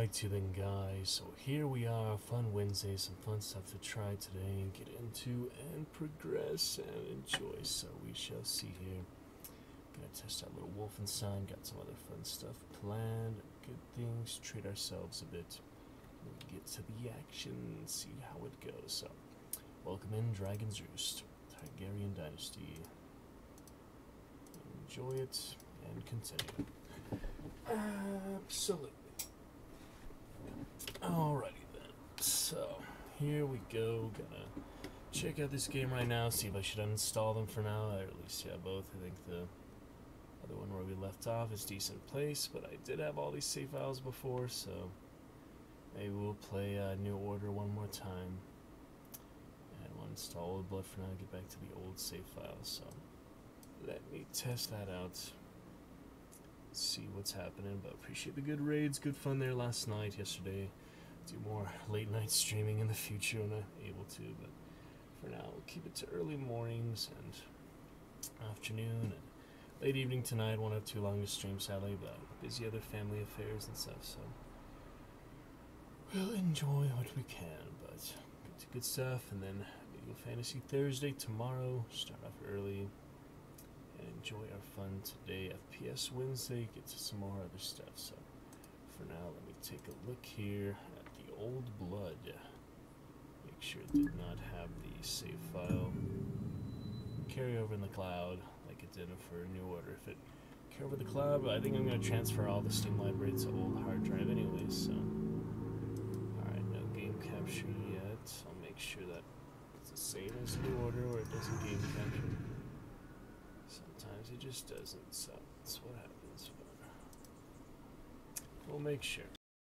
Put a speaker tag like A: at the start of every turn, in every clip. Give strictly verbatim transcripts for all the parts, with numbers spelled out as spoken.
A: Alright to then guys, so here we are, fun Wednesday, some fun stuff to try today and get into and progress and enjoy, so we shall see here. Gonna test out little Wolfenstein, got some other fun stuff planned, good things, treat ourselves a bit, and get to the action and see how it goes. So, welcome in Dragon's Roost, Targaryen Dynasty. Enjoy it and continue. Absolutely. Alrighty then, so here we go. Gonna check out this game right now, see if I should uninstall them for now, or at least, yeah, both. I think the other one where we left off is decent place, but I did have all these save files before, so maybe we'll play uh, New Order one more time. And we'll install Old Blood for now, get back to the old save files, so let me test that out. See what's happening, but appreciate the good raids, good fun there last night, yesterday. Do more late night streaming in the future when I'm able to, but for now we'll keep it to early mornings and afternoon and late evening tonight. Won't have too long to stream sadly, but busy other family affairs and stuff, so we'll enjoy what we can, but good to good stuff. And then Medieval Fantasy Thursday tomorrow, start off early and enjoy our fun today. F P S Wednesday, get to some more other stuff. So for now, let me take a look here at the Old Blood. Make sure it did not have the save file carry over in the cloud like it did for New Order. If it carry over the cloud, but I think I'm going to transfer all the Steam library to old hard drive anyways. So alright, no game capture yet. I'll make sure that it's the same as New Order where it doesn't game capture. Sometimes it just doesn't, so that's what happens, but we'll make sure.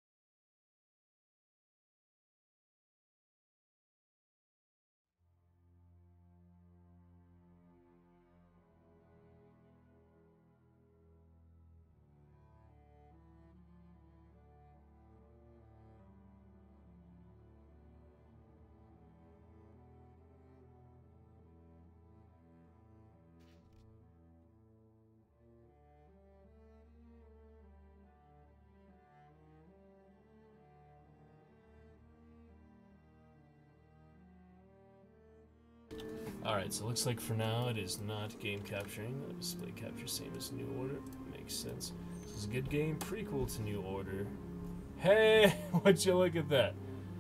A: Alright, so it looks like for now it is not game capturing. The display capture same as New Order. Makes sense. This is a good game, prequel to New Order. Hey, would you look at that?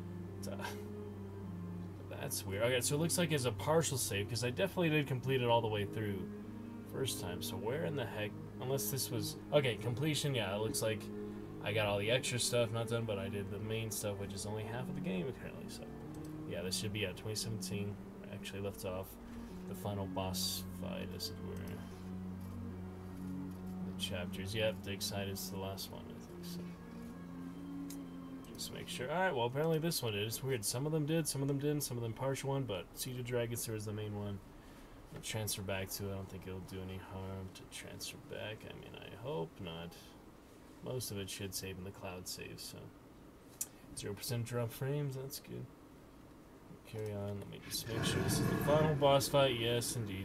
A: That's weird. Okay, so it looks like it's a partial save, because I definitely did complete it all the way through first time. So where in the heck, unless this was... Okay, completion, yeah, it looks like I got all the extra stuff not done, but I did the main stuff, which is only half of the game apparently. So yeah, this should be at twenty seventeen. Actually left off the final boss fight, as it were. The chapters, yep, the excited is the last one, I think so. Just make sure. Alright, well apparently this one did. It's weird. Some of them did, some of them didn't, some of them partial one, but Siege of Dragons was the main one. I'll transfer back to it. I don't think it'll do any harm to transfer back. I mean, I hope not. Most of it should save in the cloud save, so zero percent drop frames, that's good. Carry on, let me just make sure this is the final boss fight. Yes, indeed.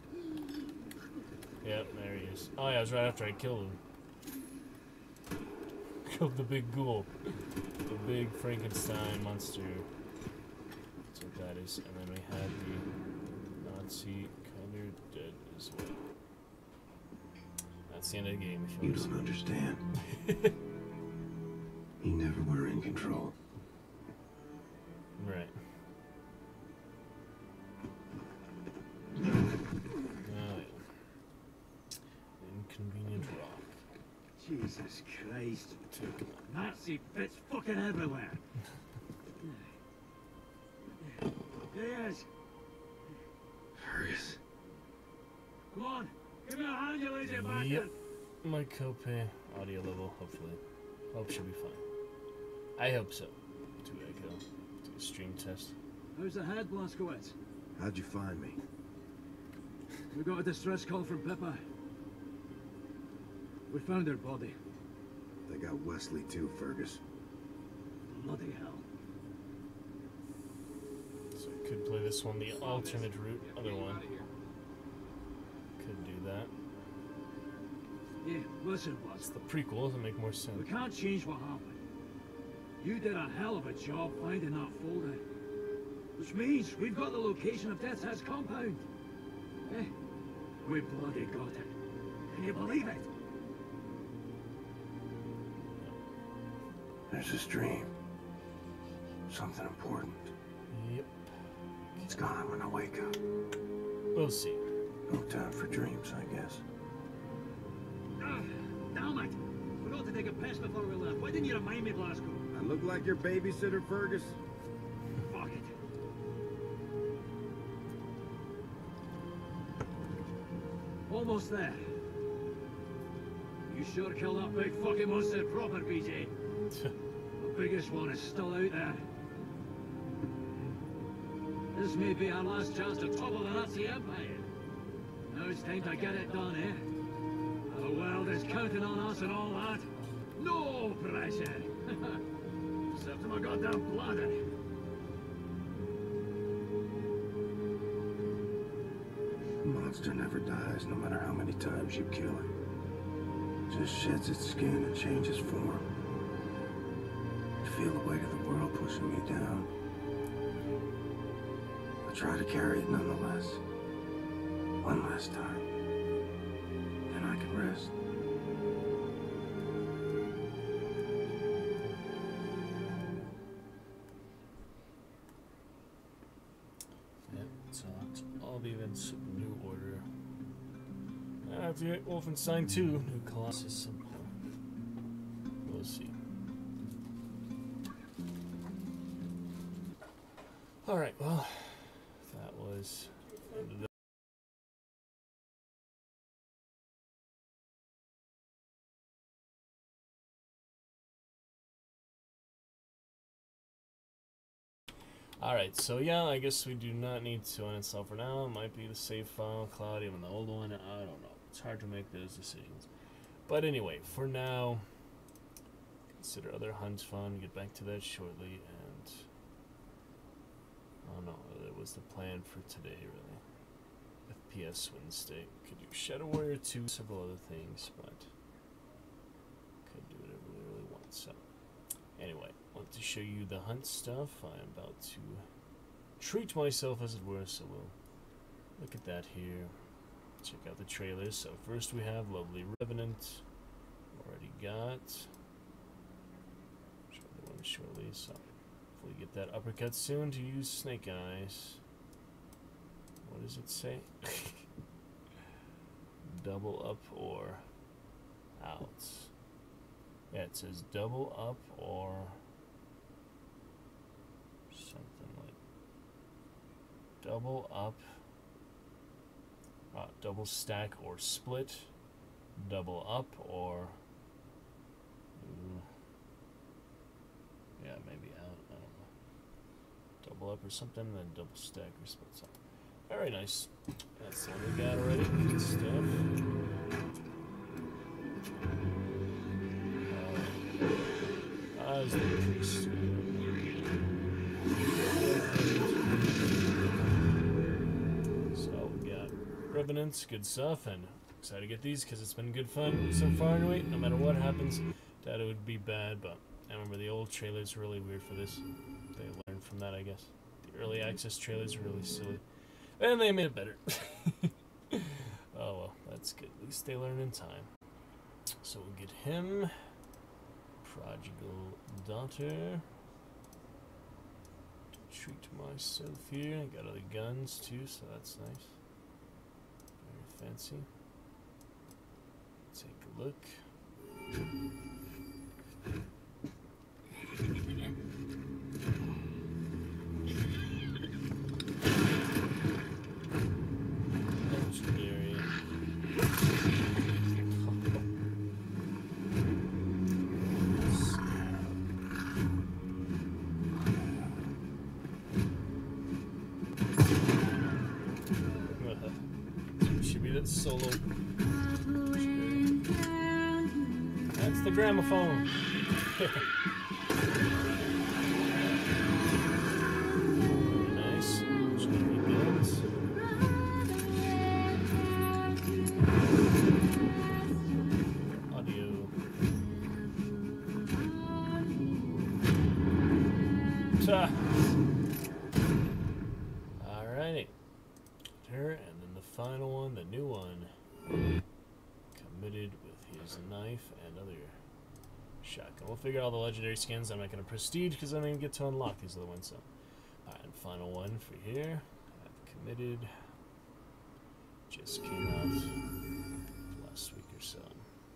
A: Yep, there he is. Oh yeah, it was right after I killed him. Killed the big ghoul. The big Frankenstein monster. That's what that is. And then we had the Nazi kind of dead as well. That's the end of the game. If you,
B: you don't understand. You never were in control.
A: Right. Inconvenient rock.
C: Jesus Christ. Nazi bits fucking everywhere. There he is.
B: Fergus.
C: Come on, give me a hand, you lazy bastard.
A: Yep. My copay audio level, hopefully. Hope should be fine. I hope so. To echo. Do a stream test.
C: How's the head, Blaskowitz?
B: How'd you find me?
C: We got a distress call from Pippa. We found her body.
B: They got Wesley too, Fergus.
C: Bloody hell.
A: So I could play this one, the alternate route, other one. Could do that.
C: Yeah, listen,
A: It's
C: Buzz.
A: the prequel, doesn't make more
C: We
A: sense.
C: can't change what happened. You did a hell of a job finding that folder. Which means we've got the location of Death's Head's compound. Eh? We bloody got it. Can you believe it?
B: There's this dream. Something important.
A: Yep.
B: It's gone when I wake up.
A: We'll see.
B: No time for dreams, I guess.
C: Ah, damn it! Forgot to take a piss before we left. Why didn't you remind me, Blasco?
D: I look like your babysitter, Fergus.
C: Fuck it. Almost there. You sure killed that big fucking monster proper, B J. The biggest one is still out there. This may be our last chance to topple the Nazi Empire. Now it's time to get it done, eh? The world is counting on us and all that. No pressure. Except to my goddamn bladder.
B: The monster never dies, no matter how many times you kill it. Just sheds its skin and changes form. I feel the weight of the world pushing me down. I try to carry it nonetheless. One last time. Then I can rest.
A: Yep, so it's all the events of New Order. After Wolfenstein two, New Colossus Simple. We'll see. Alright, well, that was the end of the Alright, so yeah, I guess we do not need to uninstall for now. It might be the save file, cloud, even the old one. I don't know. It's hard to make those decisions. But anyway, for now, consider other hunts fun. Get back to that shortly. And I don't know. That was the plan for today, really. F P S Wednesday. Could do Shadow Warrior two, several other things, but could do whatever we really want. So, anyway. Want to show you the hunt stuff. I'm about to treat myself, as it were, so we'll look at that here. Check out the trailers. So first we have lovely Revenant. Already got. Show the one shortly. So hopefully get that uppercut soon to use Snake Eyes. What does it say? Double up or out. Yeah, it says double up or something like double up, uh, double stack or split, double up or, ooh, yeah, maybe out, I don't know, double up or something, then double stack or split something. Very nice. That's the one we got already. Good stuff. Uh, uh, is the priest. So we got Revenants, good stuff, and excited to get these because it's been good fun so far. Anyway, no matter what happens, that it would be bad, but I remember the old trailers were really weird for this. They learned from that, I guess. The early access trailers were really silly, and they made it better. Oh well, that's good. At least they learn in time. So we'll get him. Prodigal Daughter. Treat myself here. I got other guns too, so that's nice. Very fancy. Take a look. Legendary. Should be that solo. That's the gramophone. Very nice. Just gonna be builds. Audio. Ta. Alrighty. Her, and then the final one, the new one. Committed with his knife and other shotgun. We'll figure out all the legendary skins. I'm not going to prestige because I don't even get to unlock these other ones. So, alright, and final one for here. I've committed. Just came out last week or so.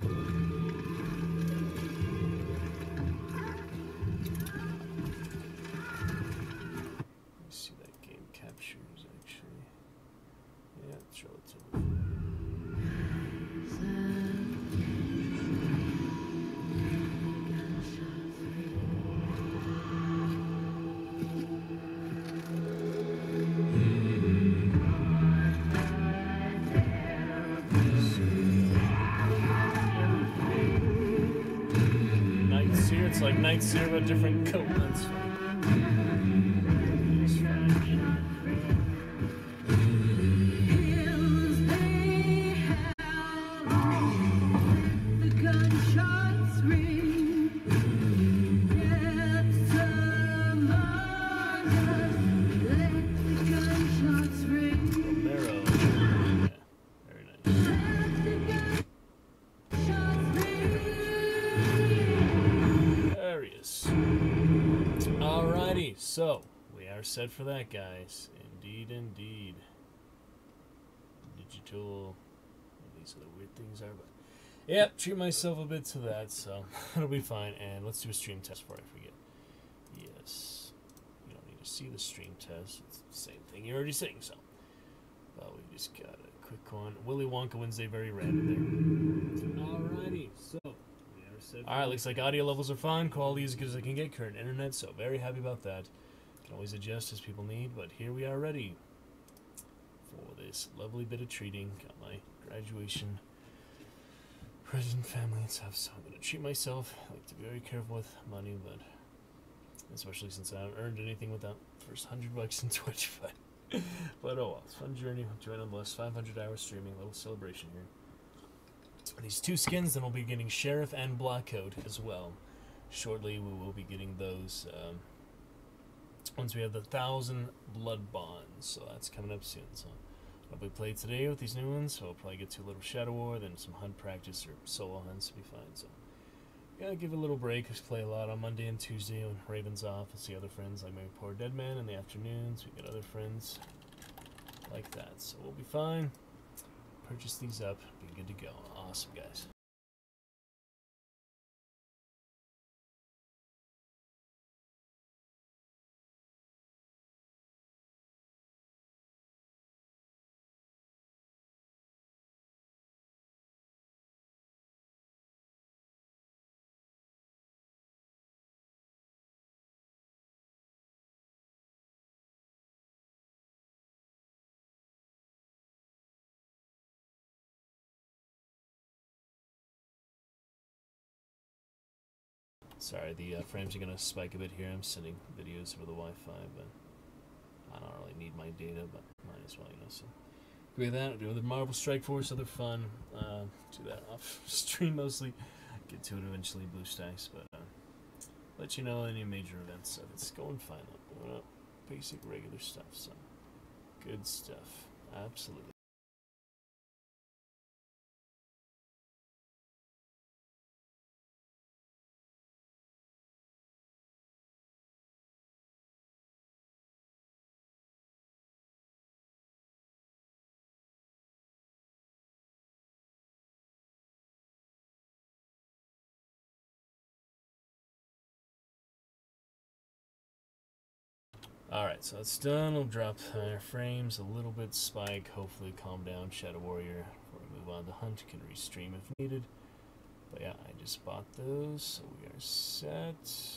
A: See that game captures actually. Yeah, it's relatively. Night Seer, it's like Night Seer with a different coat. That's funny. So, we are set for that, guys. Indeed, indeed. Digital. These are the weird things are, but yep, treat myself a bit to that, so it'll be fine. And let's do a stream test before I forget. Yes. You don't need to see the stream test. It's the same thing you're already seeing, so. Well, we just got a quick one. Willy-Wonka-Wednesday, very random there. Alrighty, so. Alright, looks like audio levels are fine. Quality is as good as I can get. Current internet, so very happy about that. Can always adjust as people need, but here we are ready for this lovely bit of treating. Got my graduation present, family and stuff, so I'm going to treat myself. I like to be very careful with money, but especially since I haven't earned anything without the first hundred bucks in Twitch, but but oh well. It's a fun journey. Join on the last five hundred hours streaming. A little celebration here. These two skins, then we'll be getting Sheriff and Black Coat as well. Shortly, we will be getting those um, once we have the thousand blood bonds. So that's coming up soon. So I'll be played today with these new ones. So I'll probably get to a little Shadow War, then some hunt practice or solo hunts to be fine. So gotta give it a little break. I play a lot on Monday and Tuesday when Raven's off. I'll see other friends like my poor Dead Man in the afternoons. We got other friends like that. So we'll be fine. Purchase these up, be good to go. Awesome, guys. Sorry, the uh, frames are going to spike a bit here. I'm sending videos over the Wi-Fi, but I don't really need my data, but might as well, you know. So, do that. Do the Marvel Strike Force, other fun. Uh, do that off stream mostly. Get to it eventually, Blue Stacks, but uh, let you know any major events. So it's going fine. Doing up basic, regular stuff. So, good stuff. Absolutely. Alright, so it's done. We'll drop our frames a little bit, spike, hopefully calm down Shadow Warrior before we move on to Hunt. Can restream if needed. But yeah, I just bought those, so we are set.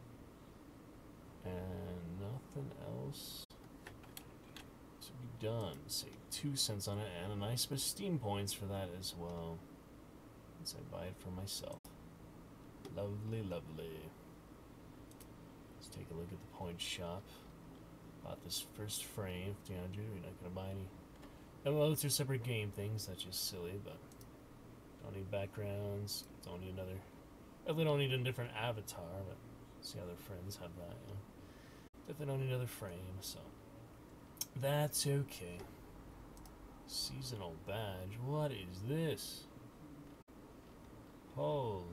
A: And nothing else to be done. Save two cents on it, and a nice bit of Steam points for that as well. Once I buy it for myself. Lovely, lovely. Let's take a look at the point shop. Bought this first frame, fifteen hundred. We're not going to buy any. And well, those are separate game things. That's just silly, but don't need backgrounds. Don't need another. Definitely don't need a different avatar, but see other friends have that. You know. Definitely don't need another frame, so that's okay. Seasonal badge. What is this? Holy.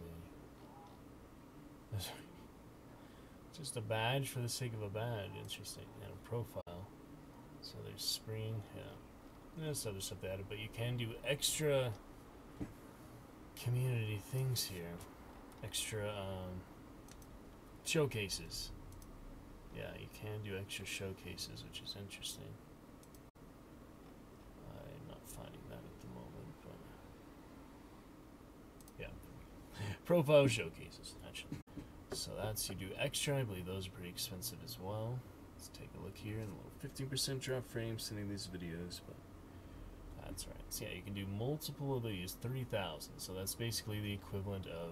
A: Just a badge for the sake of a badge. Interesting. And a profile. So there's spring. Yeah. There's other stuff they added, but you can do extra community things here. Extra um, showcases. Yeah, you can do extra showcases, which is interesting. I'm not finding that at the moment, but yeah. Profile showcases, actually. So that's, you do extra. I believe those are pretty expensive as well. Let's take a look here, and a little fifteen percent drop frames sending these videos, but that's right. So yeah, you can do multiple of these, thirty thousand. So that's basically the equivalent of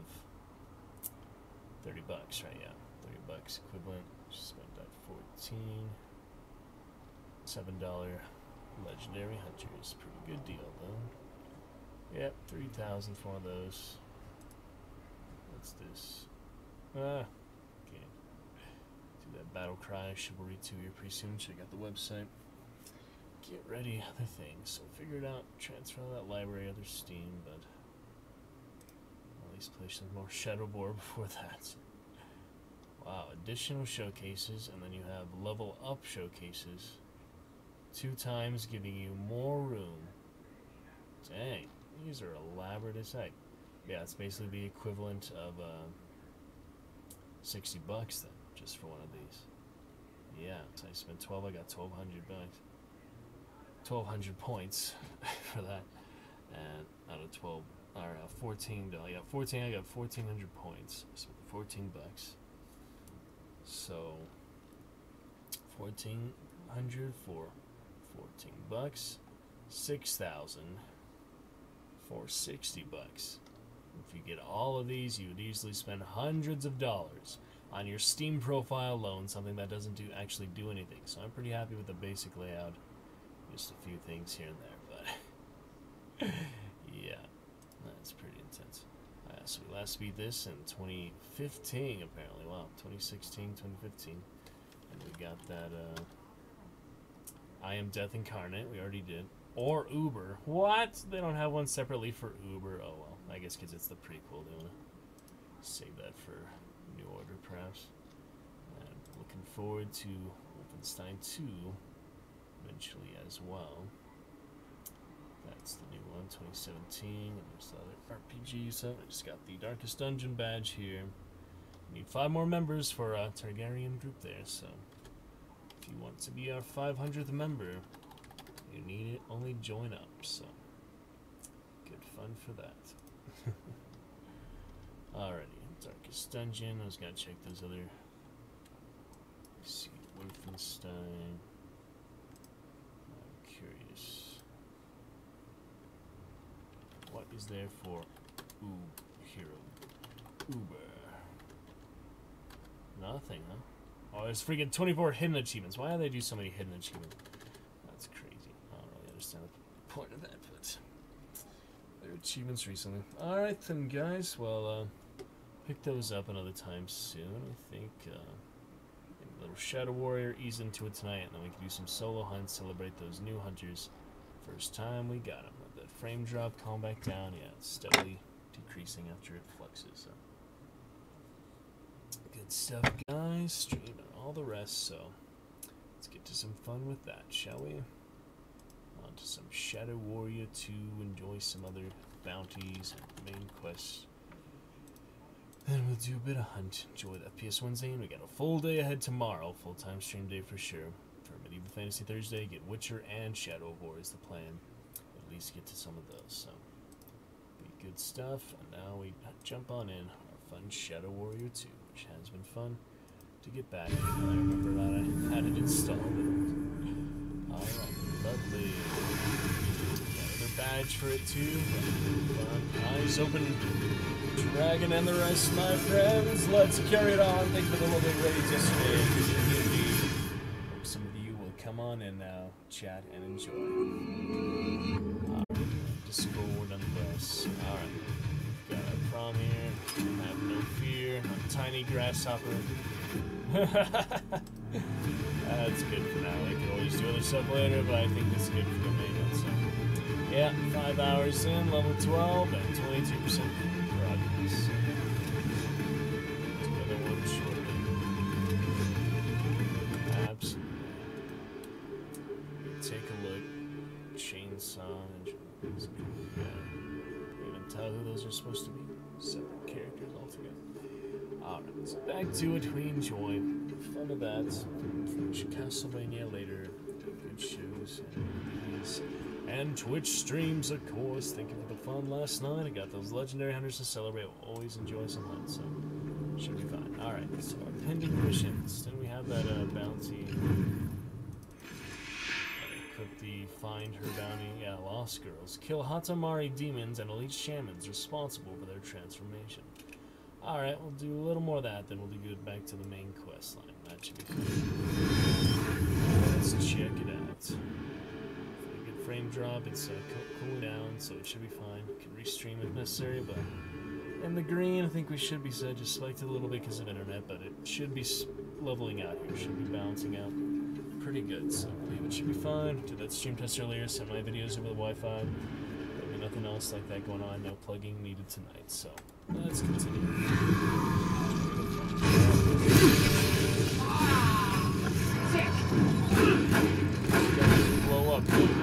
A: thirty bucks, right? Yeah, thirty bucks equivalent. Just spent that fourteen. seven dollar legendary hunters. Pretty good deal, though. Yep, three thousand for one of those. What's this? Ah, okay. Do that battle cry, Chivalry two here pretty soon. Check out the website. Get ready, other things. So figure it out, transfer that library, other Steam, but at least play some more Shadowboard before that. Wow, additional showcases, and then you have level up showcases. Two times, giving you more room. Dang, these are elaborate as heck. Yeah, it's basically the equivalent of uh, sixty bucks then, just for one of these. Yeah, so I spent twelve, I got twelve hundred bucks. twelve hundred points for that. And out of twelve, or uh, fourteen, I got fourteen, I got fourteen hundred points. I spent fourteen bucks. So, fourteen hundred for fourteen bucks, six thousand for sixty bucks. If you get all of these, you would easily spend hundreds of dollars on your Steam profile alone, something that doesn't do actually do anything. So I'm pretty happy with the basic layout. Just a few things here and there, but yeah, that's pretty intense. Uh, so we last beat this in twenty fifteen, apparently. Wow, twenty sixteen, twenty fifteen. And we got that, uh, I Am Death Incarnate, we already did. Or Uber. What? They don't have one separately for Uber. Oh well, I guess because it's the prequel. They want to save that for New Order, perhaps. And looking forward to Wolfenstein two eventually as well. That's the new one, twenty seventeen. And there's the other R P Gs. So I just got the Darkest Dungeon badge here. Need five more members for a Targaryen group there. So if you want to be our five hundredth member, you need it, only join up, so good fun for that. Alrighty, Darkest Dungeon. I was gonna check those other. Let's see, Wolfenstein. I'm curious. What is there for Ooh, Hero? Uber. Nothing, huh? Oh, there's freaking twenty-four hidden achievements. Why do they do so many hidden achievements? That's crazy. I don't really understand the point of that, but there are achievements recently. Alright then, guys. Well, uh, pick those up another time soon. I think uh, a little Shadow Warrior, ease into it tonight, and then we can do some solo hunts, celebrate those new hunters. First time we got them. Let that frame drop, calm back down. Yeah, it's steadily decreasing after it fluxes. So. Good stuff, guys. Stream and all the rest, so let's get to some fun with that, shall we? On to some Shadow Warrior two, enjoy some other bounties and main quests. Then we'll do a bit of hunt, enjoy the F P S Wednesday, and we got a full day ahead tomorrow, full-time stream day for sure. For Medieval Fantasy Thursday, get Witcher and Shadow of War is the plan. At least get to some of those, so be good stuff. And now we jump on in our fun Shadow Warrior two. Which has been fun to get back. I remember that I had it installed. Alright, lovely. Got another badge for it too. Fun. Eyes open. Dragon and the rest, my friends. Let's carry it on. Thank you for the lovely raids yesterday. Hope some of you will come on and now chat and enjoy. Alright, Discord nonetheless. Alright. Got a prom here. Have no fear. A tiny grasshopper. That's good for now. We can always do other stuff later, but I think this is good for the main one. So, yeah, five hours in, level twelve, and twenty-two percent progress. Another one shortly. Absolutely. Take a look. Chainsaw and yeah. Can't even tell who those are supposed to be. Separate characters altogether. Alright, so back to it. We enjoy the fun of that. Finish Castlevania later. Good shows and these. And Twitch streams, of course. Thank you for the fun last night. I got those legendary hunters to celebrate. We'll always enjoy some hunt, so should be fine. Alright, so our pending missions. Then we have that uh, bounty. Cook the Find Her Bounty. Yeah, Lost Girls. Kill Hatamari demons and elite shamans responsible for their transformation. Alright, we'll do a little more of that, then we'll be good back to the main quest line. That should be fun. Let's check it out. Good frame drop, it's uh, cooling down, so it should be fine. We can restream if necessary, but in the green, I think we should be set. Just spiked it a little bit because of internet, but it should be leveling out here. Should be balancing out pretty good, so I believe it should be fine. Did that stream test earlier, sent my videos over the Wi-Fi. There'll be nothing else like that going on, no plugging needed tonight, so let's continue. Blow up.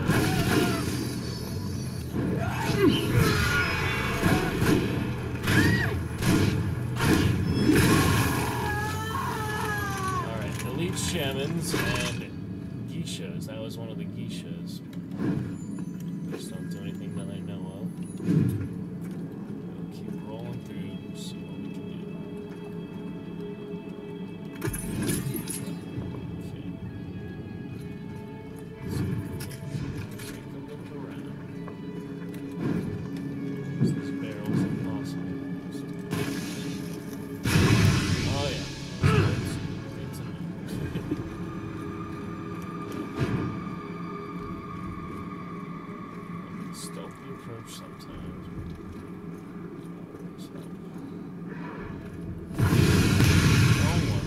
A: Alright, elite shamans and geishas. That was one of the geishas. Just don't do anything that I know of. We'll keep rolling through, see what we can do. Okay. Let's take a look around. These barrels impossible. Oh yeah. Good to know. Stealthy approach sometimes. Wrong one.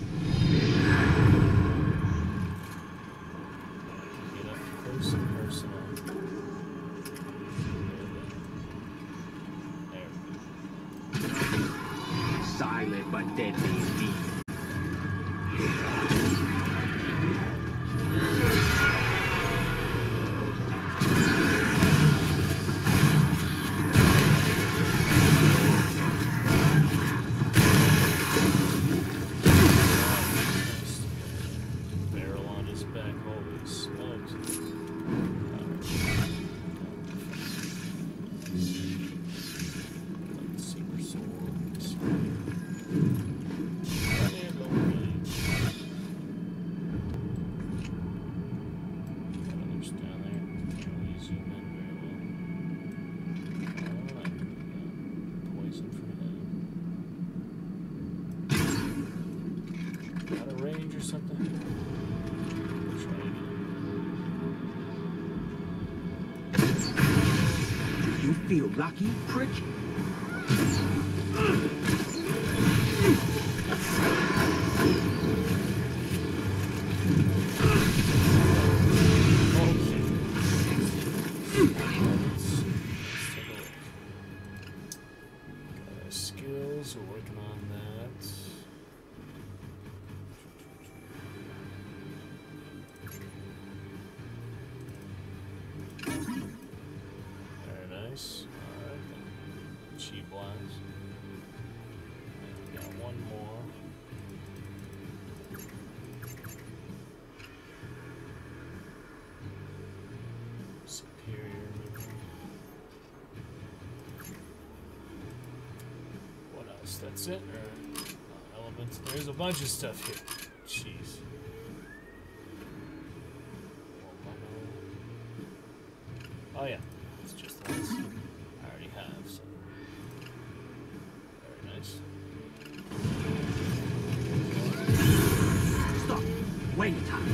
A: Get up close and personal. There we go.
C: Silent but deadly indeed.
A: Barrel on his back, holy smokes. Super sword. There go range. Got others down there. Can't really zoom in very well. Alright, poison for him. Got a range or something? Try again.
C: You feel lucky, prick?
A: Skills, we're working on that. Very nice. Alright, chi blast. And we got one more. Superior memory. What else? That's it? Or uh, elements? There's a bunch of stuff here. Jeez. Oh yeah, it's just that. I already have, so. Very nice.
C: Stop. Wait time.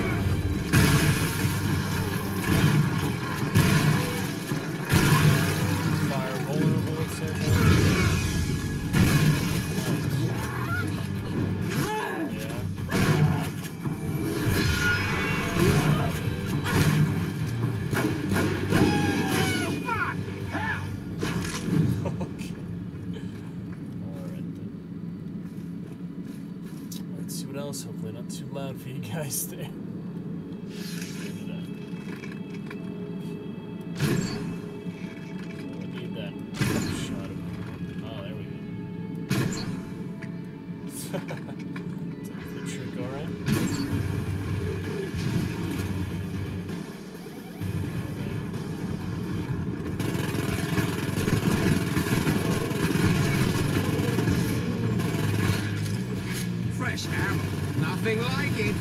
A: Fire vulnerable, et cetera. Yeah. bit else. Hopefully not too loud for you guys there.
E: Nothing like it.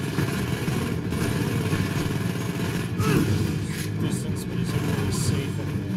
A: Distance, but is it really safe in there?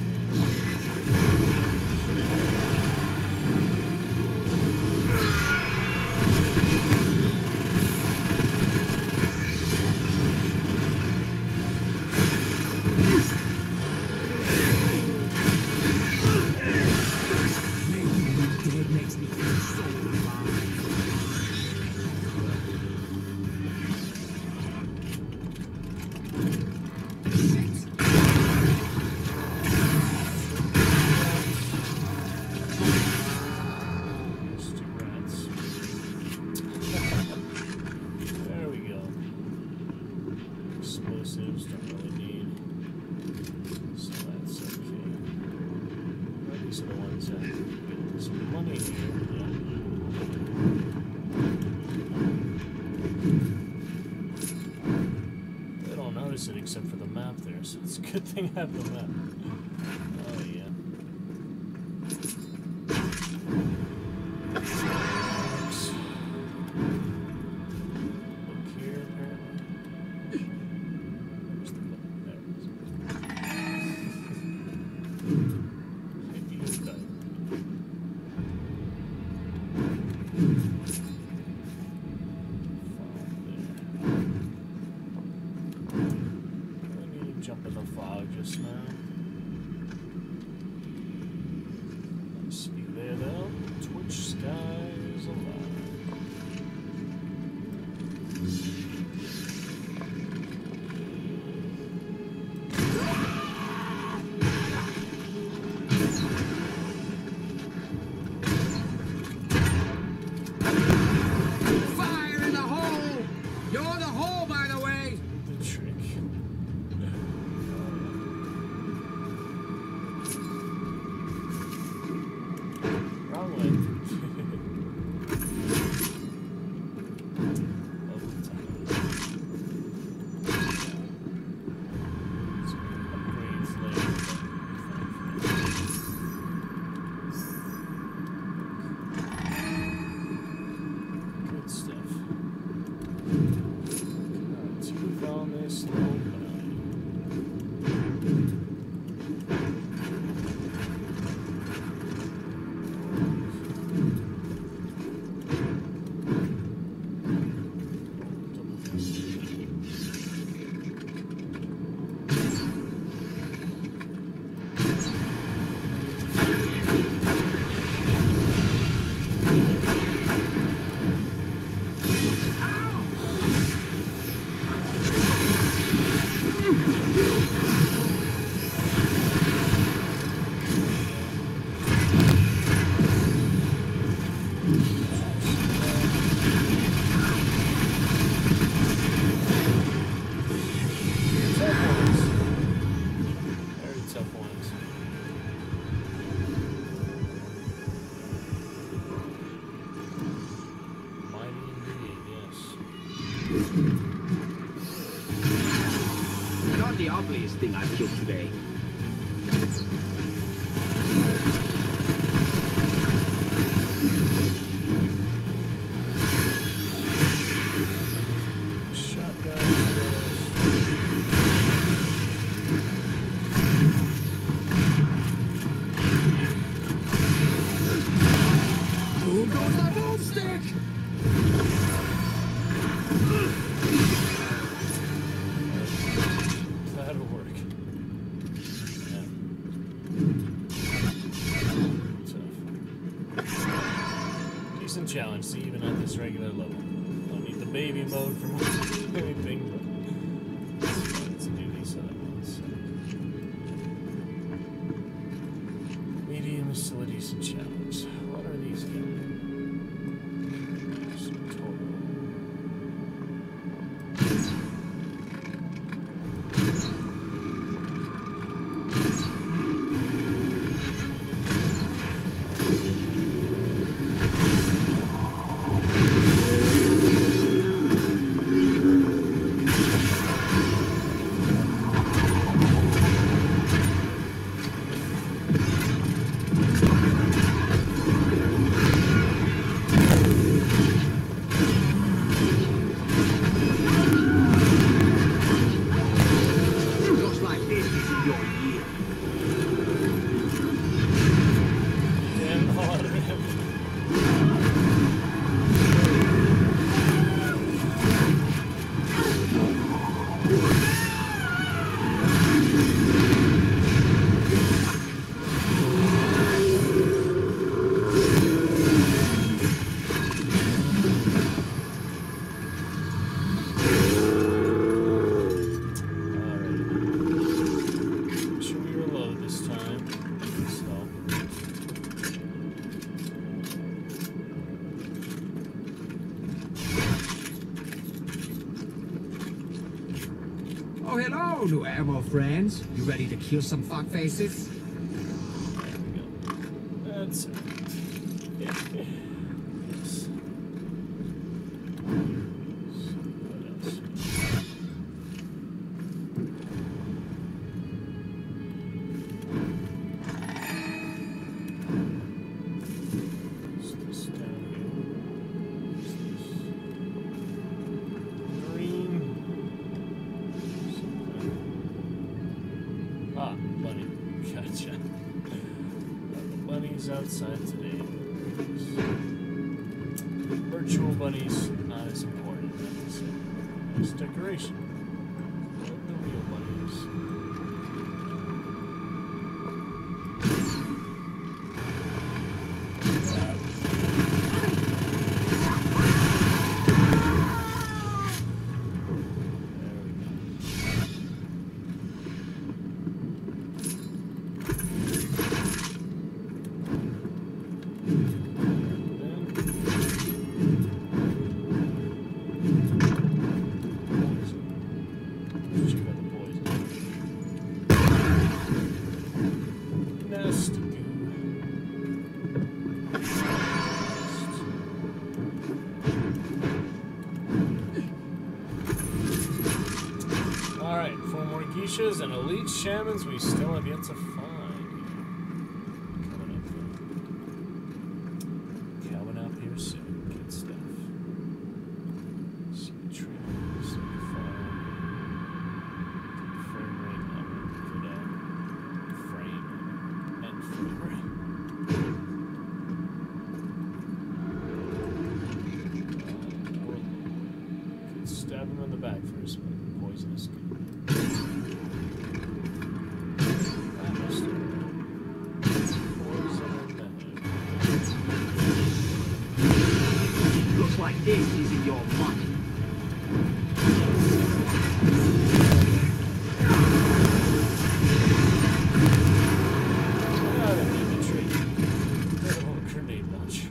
A: It except for the map there, so it's a good thing I have the map. Oh yeah. Look here, apparently. Where's the button? There it is. Maybe it's done. Jump in the fog just now. Nice view there though. Twitch skies alive.
E: Fire in the hole! You're the hole, by the way!
A: The trick.
E: Not the ugliest thing I've killed today. Who goes the boomstick?
A: That'll work. Yeah. Tough. Decent challenge, see, even at this regular level. Don't need the baby mode for anything, but it's fun to do these other ones. Medium is still a decent challenge. What are these again? Some total.
E: Oh, hello, new ammo friends. You ready to kill some fuckfaces?
A: That's it. Yes. What else? What's this down here? What's this? Green. Something. Ah, bunny. Gotcha. Bunnies outside today. Virtual bunnies, not as important, I have to say. It's decoration. But the real bunnies. And elite shamans we still have yet to find. Coming up here. Coming up here soon. Good stuff. See the trees, see the farm. Frame rate, I'm good at frame and frame rate. Uh, could stab him in the back first, but poisonous good.
E: Like this isn't your money.
A: Oh, that made me trade. Oh, grenade launcher.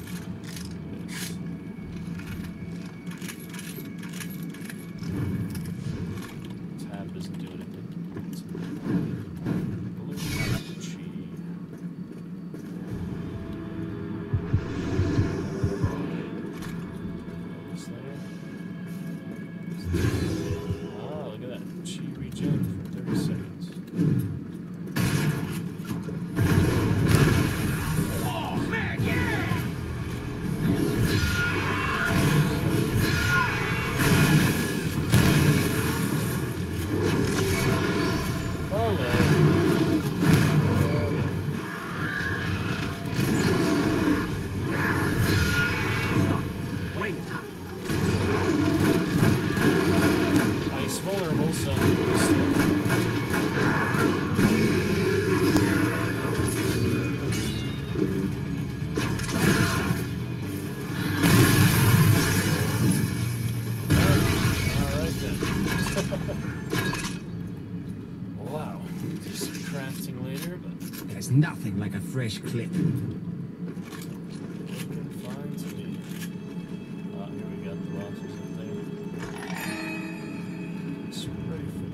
A: Tab doesn't do anything. Blue tree. Oh, look at that. Chi regen for thirty seconds.
E: Oh, man, yeah!
A: Hello.
E: Wait.
A: Ice vulnerable, so alright then. Wow. Do some crafting later, but
E: There's nothing like a fresh clip.
A: looking fine to me. Ah, here we got the boxes up there. So we're ready for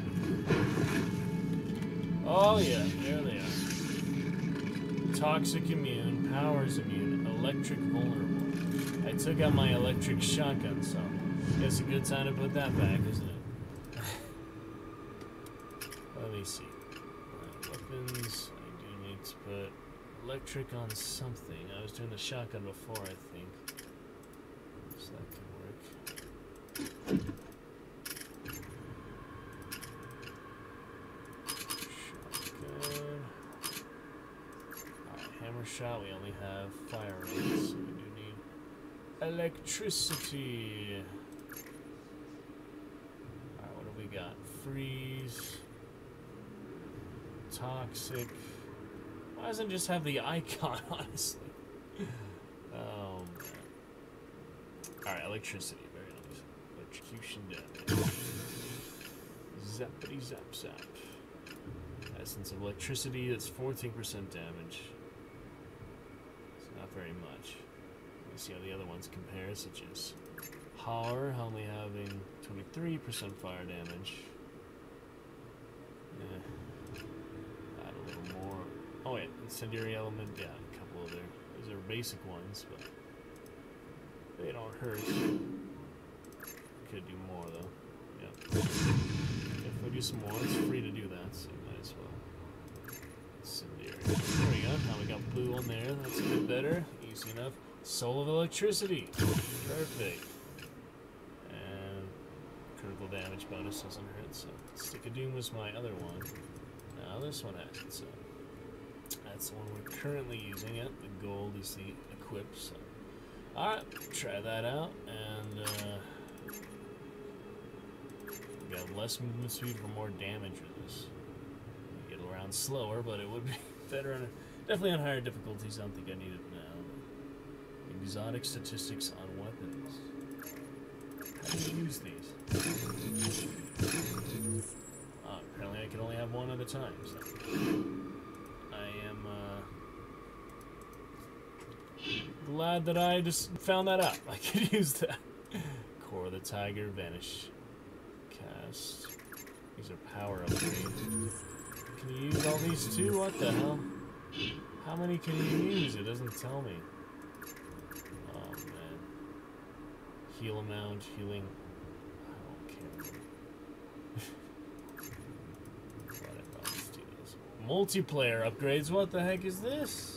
A: that. Oh yeah, there they are. Toxic immune, powers immune, electric vulnerable. I took out my electric shotgun, so it's a good time to put that back, isn't it? Let me see. Right, weapons, I do need to put electric on something. I was doing the shotgun before, I think. So that could work. Shotgun. Alright, hammer shot, we only have fire rates, so we do need electricity. Alright, what do we got? Freeze. Toxic. Why doesn't it just have the icon, honestly? Oh, man. Alright, electricity. Very nice. Electrocution damage. Zappity zap zap. Essence of electricity, that's fourteen percent damage. It's not very much. Let's see how the other ones compare, such as Power, only having twenty-three percent fire damage. Eh, add a little more. Oh yeah, incendiary element. Yeah, a couple of there. These are basic ones, but they don't hurt. Could do more though. Yeah. Definitely do some more. It's free to do that, so might as well. Incendiary. There we go. Now we got blue on there. That's a bit better. Easy enough. Soul of electricity. Perfect. And critical damage bonus doesn't hurt. So Stick of Doom was my other one. Now this one has it. So that's the one we're currently using. It. The gold is the equip. So alright, try that out. And uh, we got less movement speed for more damage with this. You get around slower, but it would be better on a, definitely on higher difficulties. I don't think I need it now. Exotic statistics on weapons. How do you use these? Oh, apparently I can only have one at a time. So I am uh, glad that I just found that out. I could use that. Core of the Tiger, Vanish, Cast. These are power upgrades. Can you use all these too? What the hell? How many can you use? It doesn't tell me. Heal amount, healing. I don't care. Whatever, I'll just do this. Multiplayer upgrades, what the heck is this?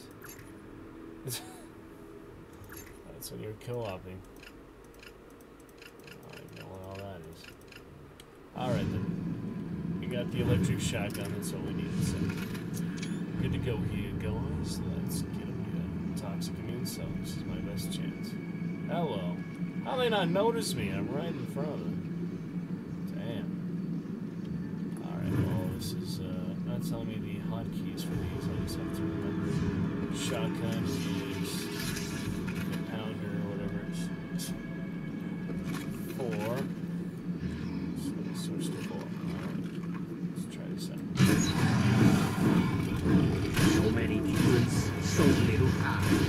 A: That's when you're co-oping. I don't even know what all that is. Alright then. We got the electric shotgun, that's all we need. So good to go here, guys. Let's get up to that toxic immune cell. This is my best chance. Hello. How they not notice me? I'm right in front of them. Damn. Alright, well, this is uh, not telling me the hotkeys for these. I just have to remember. Shotgun is the pounder or whatever. It's four. So let's switch to four. Alright. Let's try this out.
E: So many demons, so little time.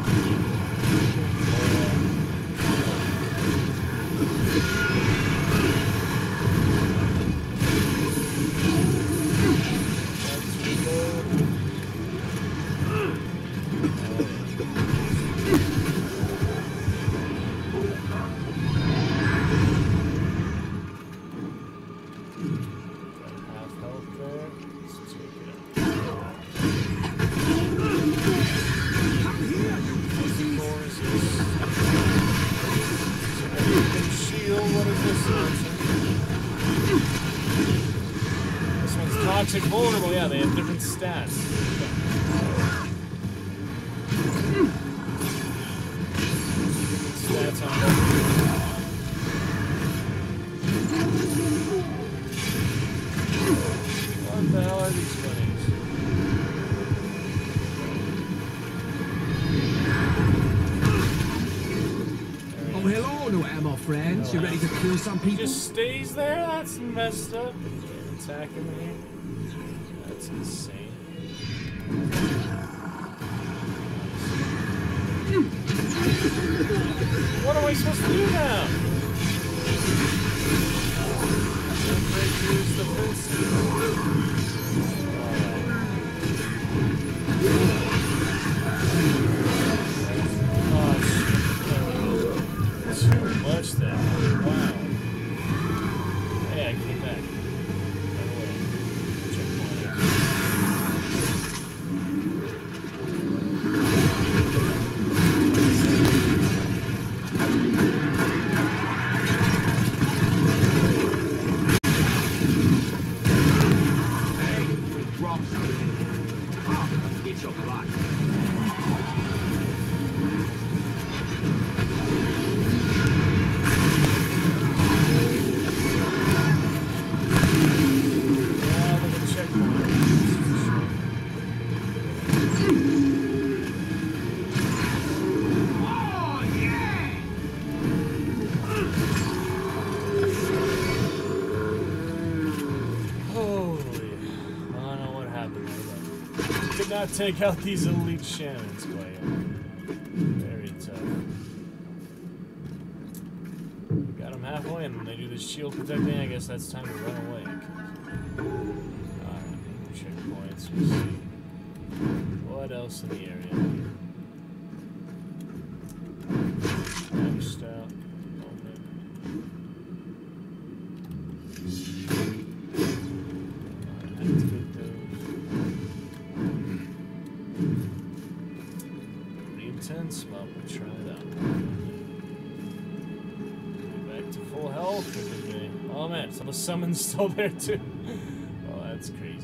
A: Toxic vulnerable, yeah, they have different stats. Stats on both. What the hell are these bunnies?
E: Oh, hello, new ammo friends. You ready to kill some people?
A: Just stays there? That's messed up. Attacking me. That's insane. What am I supposed to do now? Use the oh, too much there. Wow. Hey, I came back. Not take out these elite Shannons quite yet. Very tough. Got them halfway, and when they do this shield protecting, I guess that's time to run away. let's just see. What else in the area? Maxed out. Moment. Activate those. Pretty intense, but we'll try it out. Back to full health. Or did they... Oh man, so the summon's still there too. Oh, that's crazy.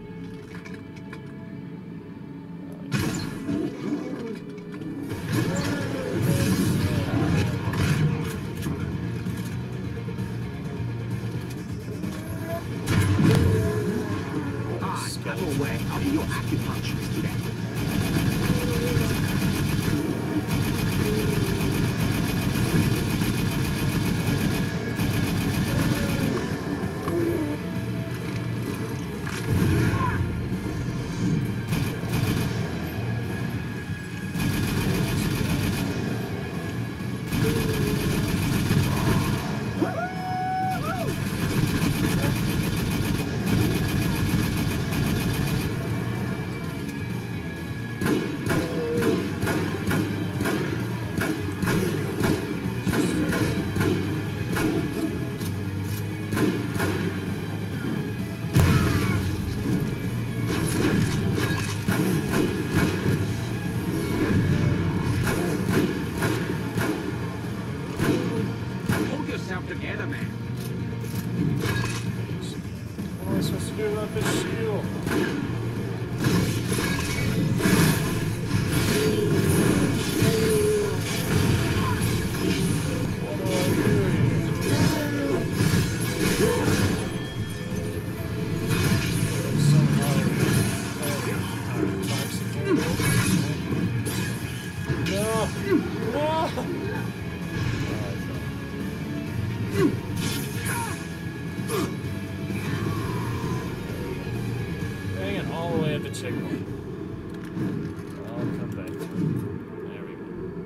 A: Checkpoint. I'll come back to it. There we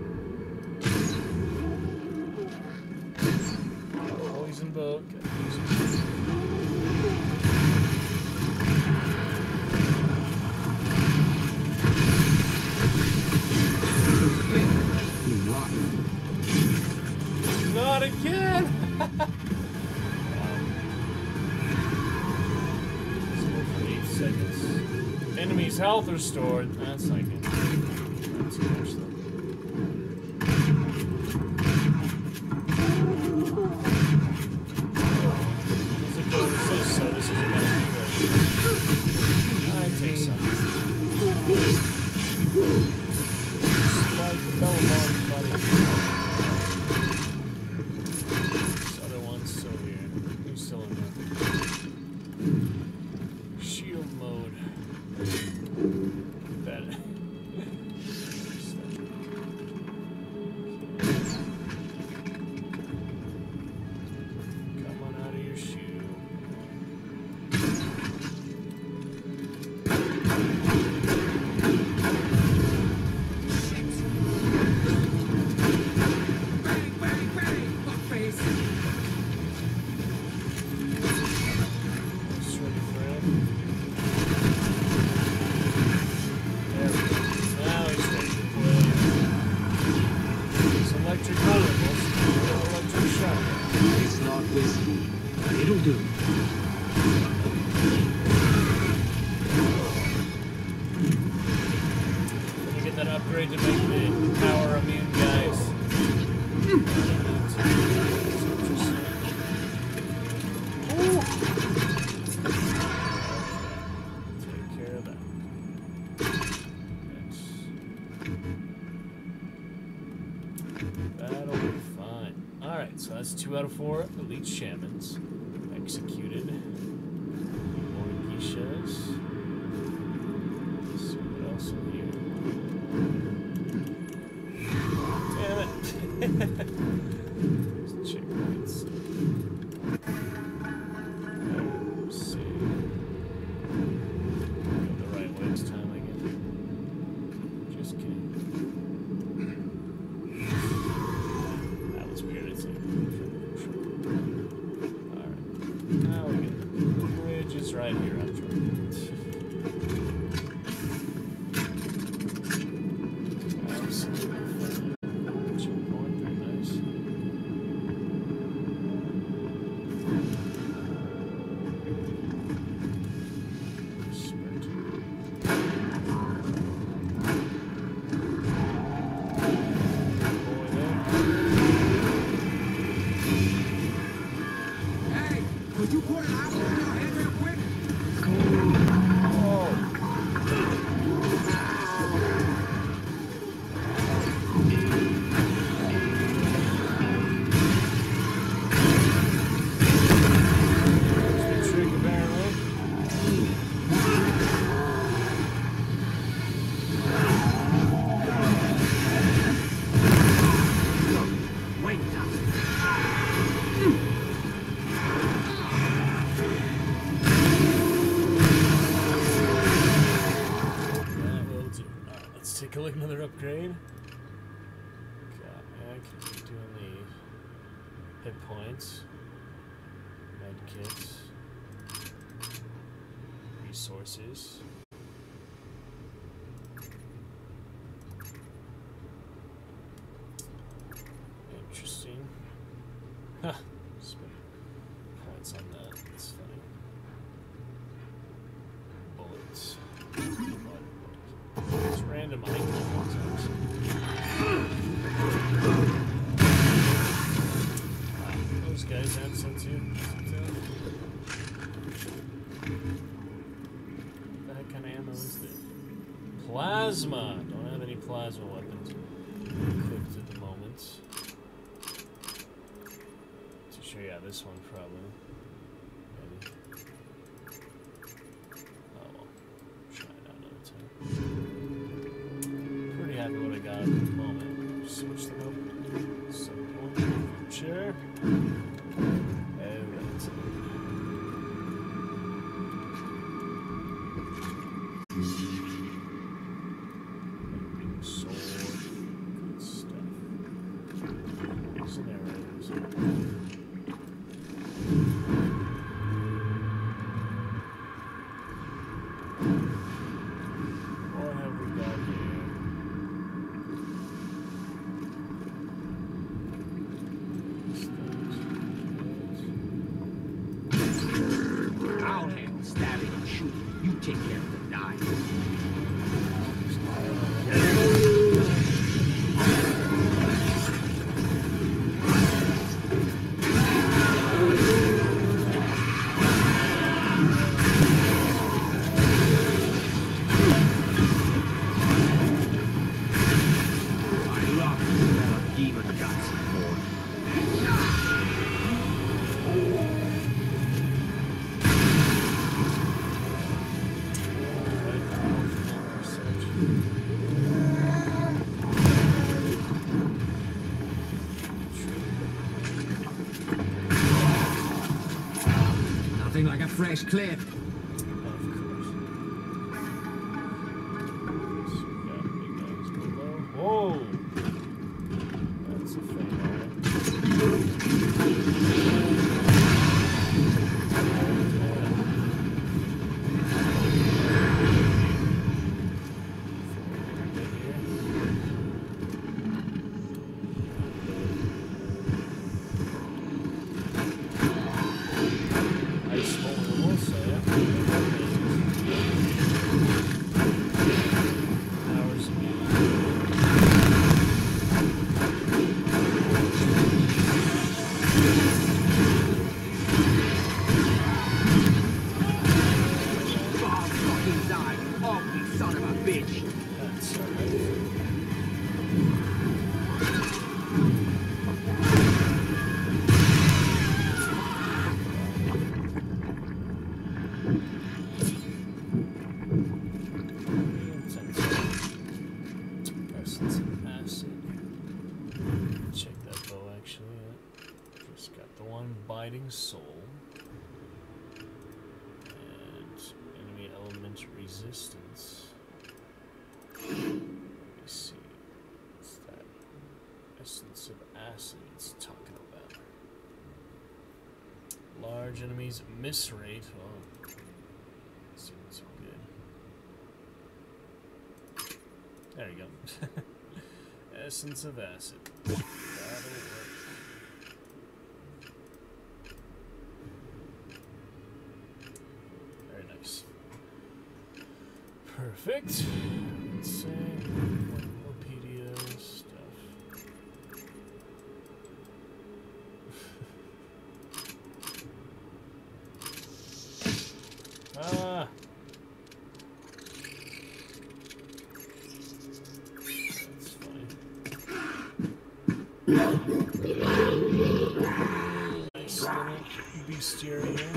A: go. Poison boat. Got poison boat. Not again! Seconds. Enemy's health restored. That's like it. That's too much though. Physical resist, so this isn't gonna be good. I take some. Spike the bell ball, buddy. This other one's still here. Who's still in there? Shield mode. That. Come on out of your shoe.
E: Bang, bang, bang! Fuckface!
A: Ready for him. There we go. Now he's ready to play. It's electric motorable, electric shock.
E: It's not whiskey, but it'll do.
A: Let me get that upgrade to make the power immune guys. Take care of that. That'll be fine. Alright, so that's two out of four elite shamans executed. More geishas. Let's see what else in here. Damn it! Checkpoints. Let's see. Go the right way this time, I guess. Just kidding. That was weird. It's like. Alright. Now we get the bridge is right here after all.
E: You put it out in your head real quick?
A: Collect another upgrade. God, I can keep doing the hit points, med kits, resources. Interesting. Huh. Spend points on that. That's funny. Bullets. It's random items. Those guys have some too. What the kind of ammo is there? Plasma! Don't have any plasma weapons equipped at the moment. To sure, yeah, this one probably. Maybe. Oh well. Try it out another time. Pretty happy what I got at the moment. Switch them up. Some point. Chair. Alright. Sword. Good stuff. Scenarios. What have we got here?
E: I'll handle stabbing and shooting. You take care of the knife. Nothing like a fresh clip.
A: Whoa! That's a thing. Soul and enemy element resistance. Let me see. What's that? Essence of acid it's talking about. Large enemies miss rate. Oh, let's see what's so good. There you go. Essence of acid. That'll work. Perfect. Let's see. Wikipedia stuff. Nice little bestiary here.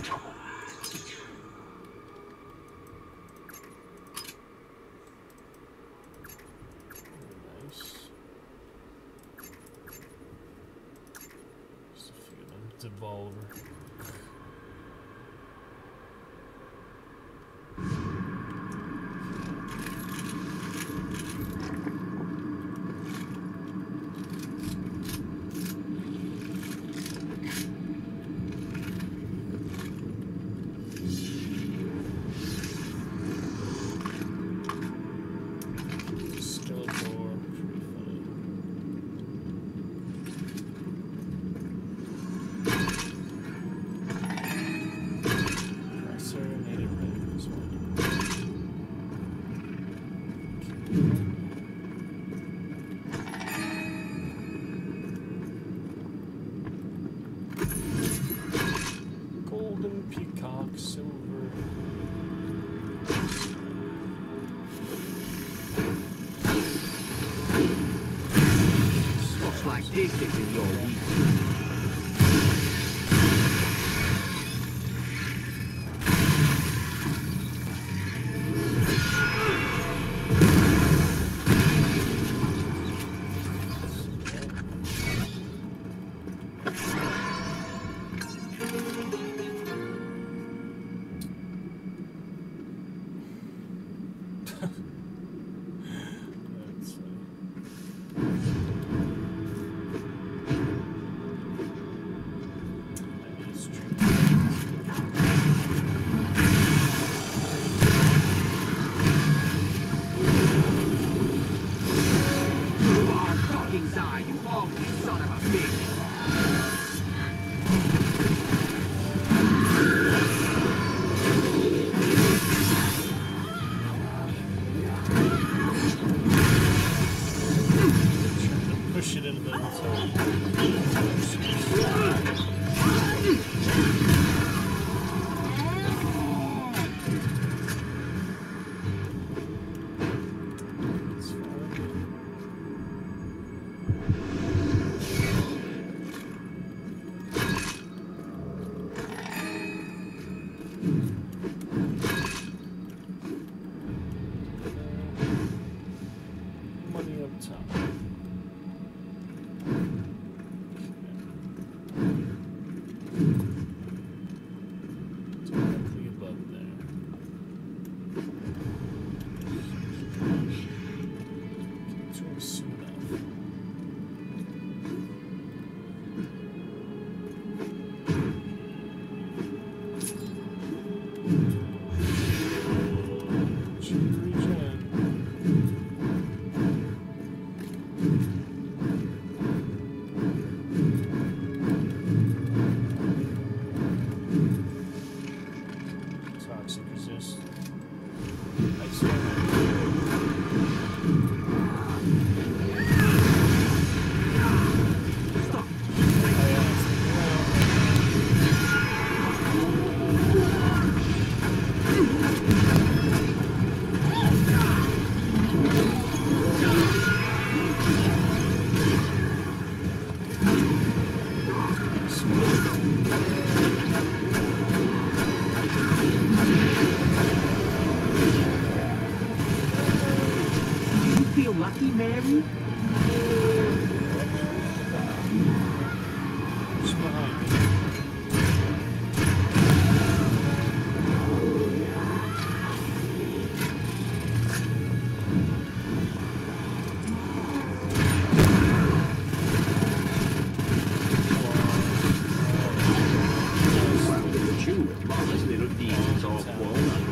A: Devolver. Peacock, silver.
E: Looks like this is in your week.
A: Push it in a bit. Money up top. Directly above there. Get to him soon enough. Toxic resist. I swear.
E: Stop. You feel lucky, Mary?
A: Who's behind me?
E: You, mama's little demons all grown up.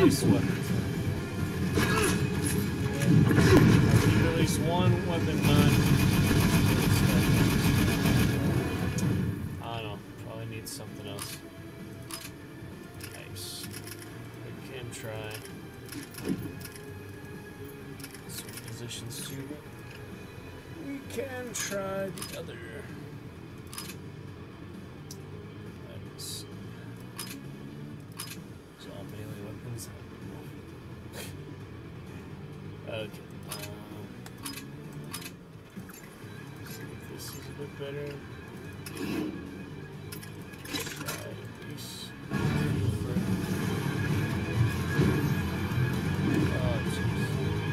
A: nice weapons. I keep at least one weapon none. I don't know. Probably need something else. Nice. We can try. Switch positions too. We can try the other. Let's see. It's all melee weapons. Okay. Um, see if this is a bit better. Try these. Oh, jeez.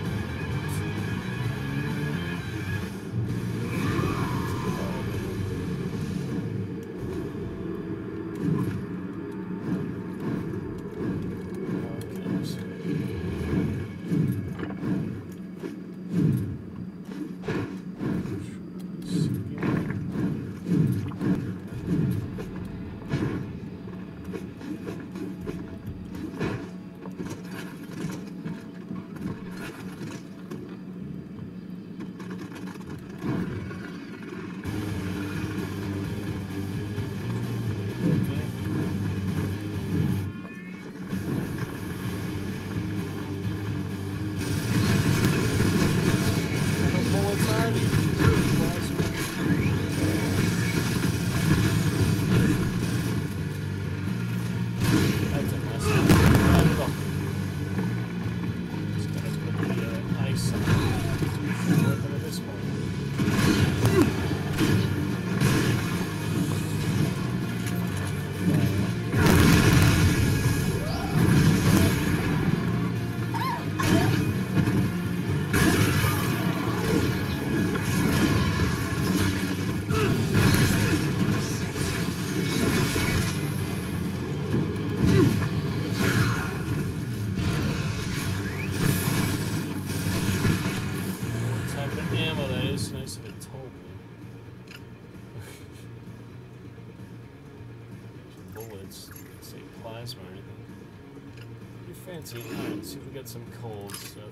A: Plasma or anything. Pretty fancy. Alright, let's see if we got some cold stuff.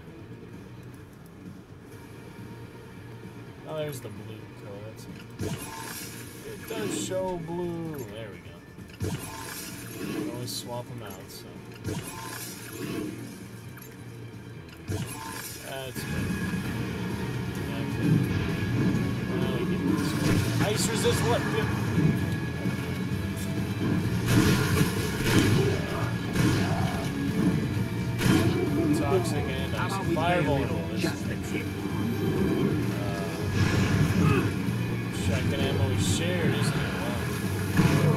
A: Oh, there's the blue color. That's it. It does show blue. There we go. You can always swap them out, so. That's good. Okay. Now we get this one. Ice resist what? Good. Toxic and ice. Fireball.
E: Just a tip.
A: Uh, shotgun ammo is shared, isn't it? Wow.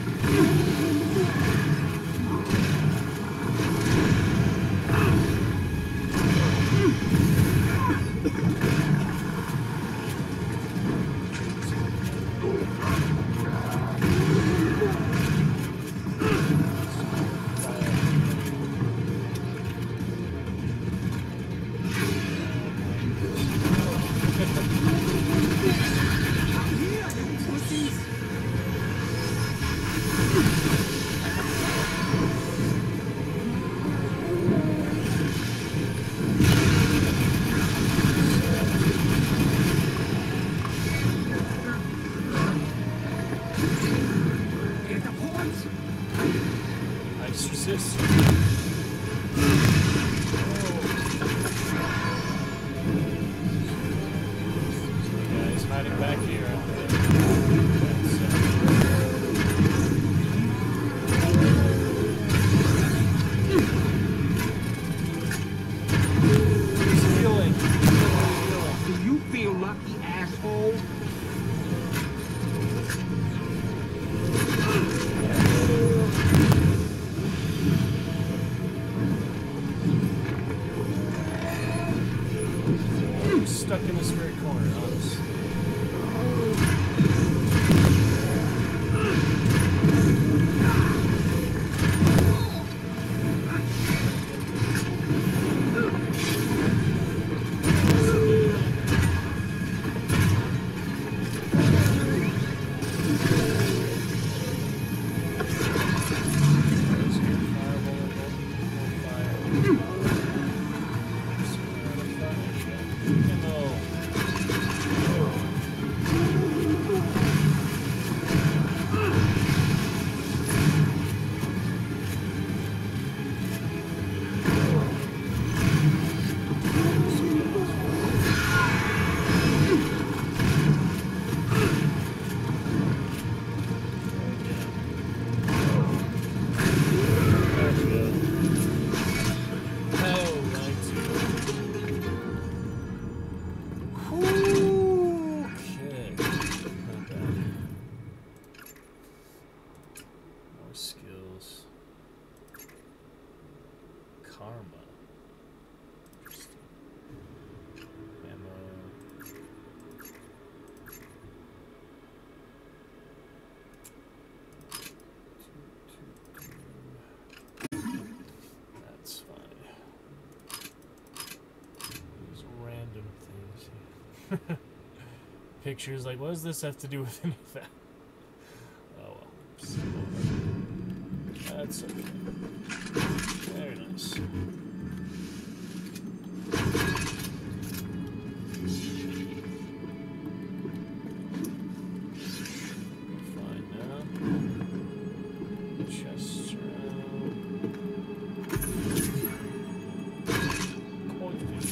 A: Stuck in this very corner, honestly. Pictures like, what does this have to do with any of that? Oh well. So, that's okay. Very nice. Fine now. Chest around. Coin fish.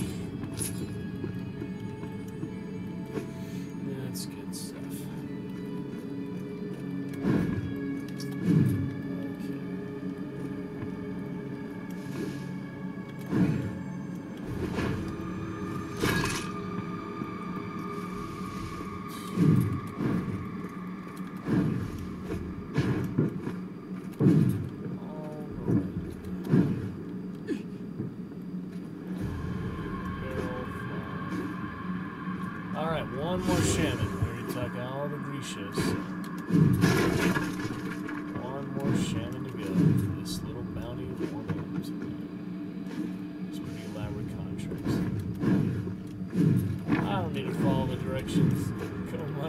A: That's good stuff. Alright, one more shaman. We already took all the Grecias. One more shaman to go for this little bounty of one hours. It's pretty elaborate contracts. I don't need to follow the directions. Go my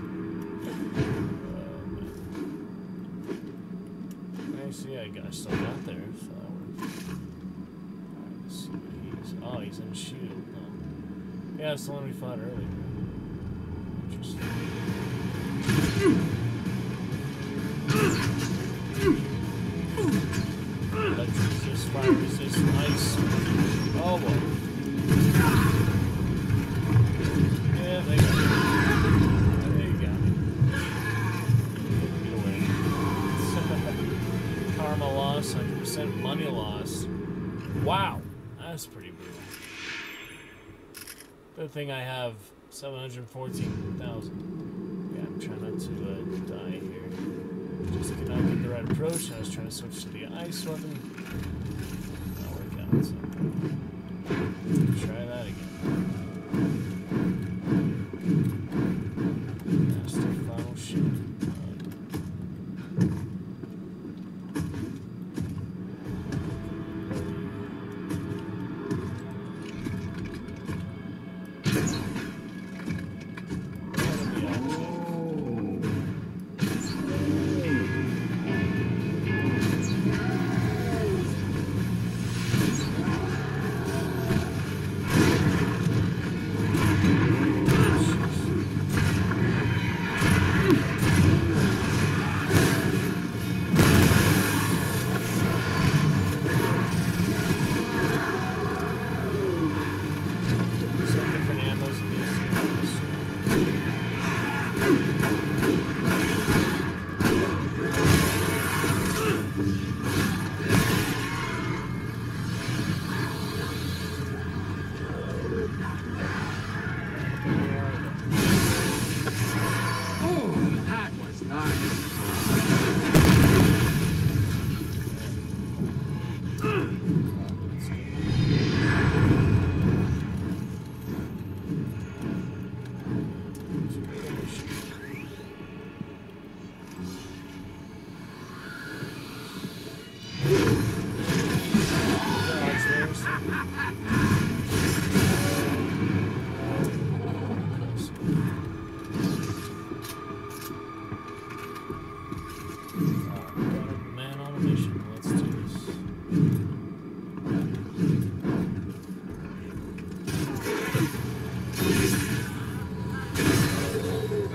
A: um, I see, I got still got there, so that works. Alright, let's see what he's. Oh, he's in shield. No. Yeah, it's the one we fought earlier. Interesting. Electric resist, fire resist, ice. Oh boy. Yeah, they got me. They got me. Get away. Karma loss, one hundred percent money loss. Wow, that's pretty brutal. Good thing I have seven hundred fourteen thousand. Yeah, I'm trying not to uh, die here. Just could not get the right approach. I was trying to switch to the ice weapon. Not work out, so try that again. That's the final shit.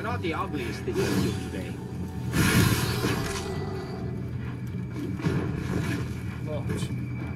E: caught the ugliest thing in you today.
A: Look.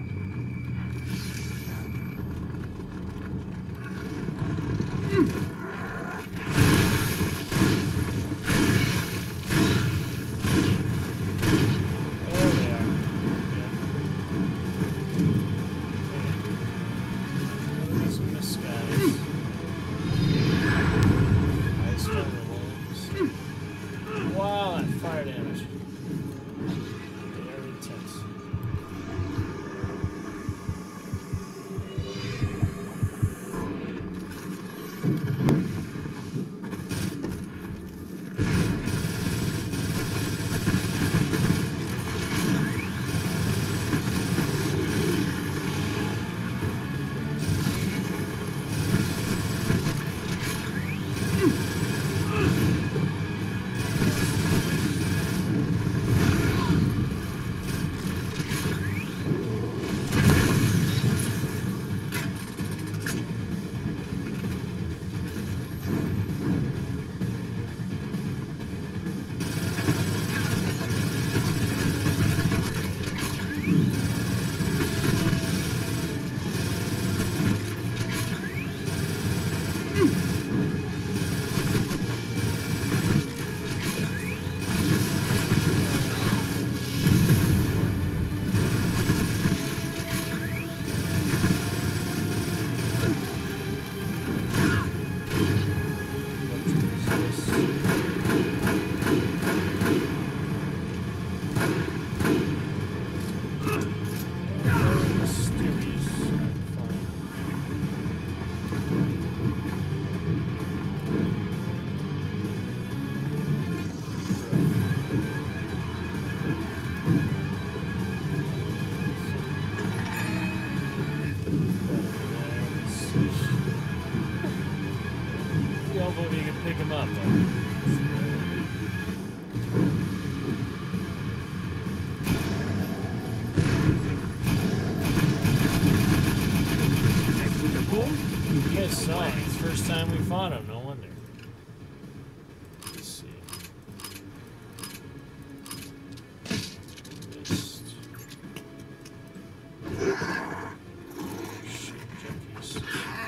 A: Hopefully you can pick him up, though. You guys saw it. It's the first time we fought him. No wonder. Let's see. Missed. Shit, junkies.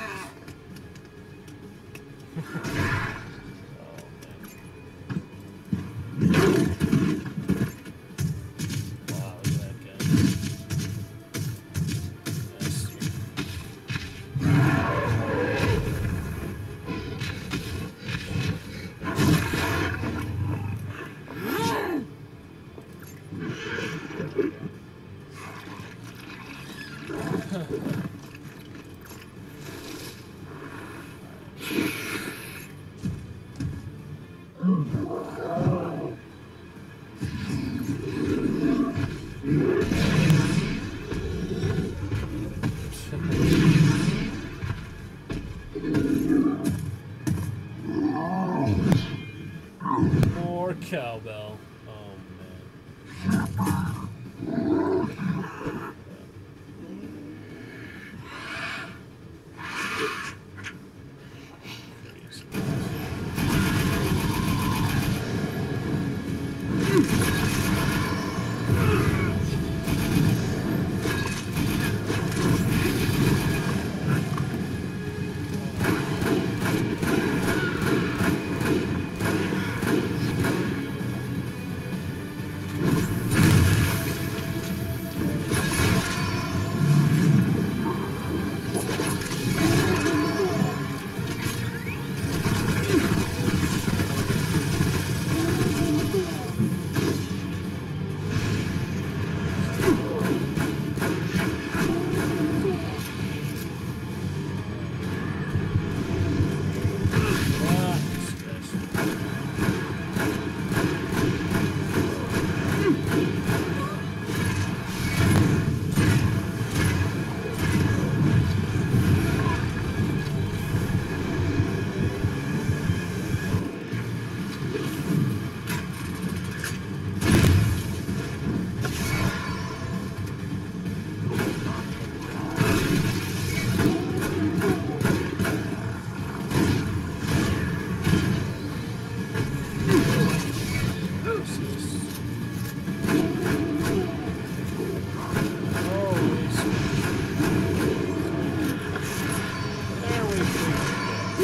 A: More cowbell. Oh man.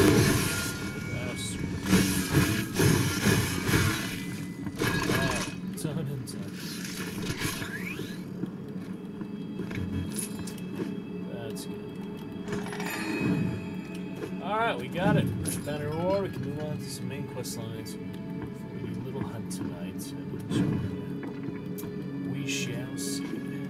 A: That's good. Alright, we got it. Found a reward. We can move on to some main quest lines before we do a little hunt tonight. We shall see.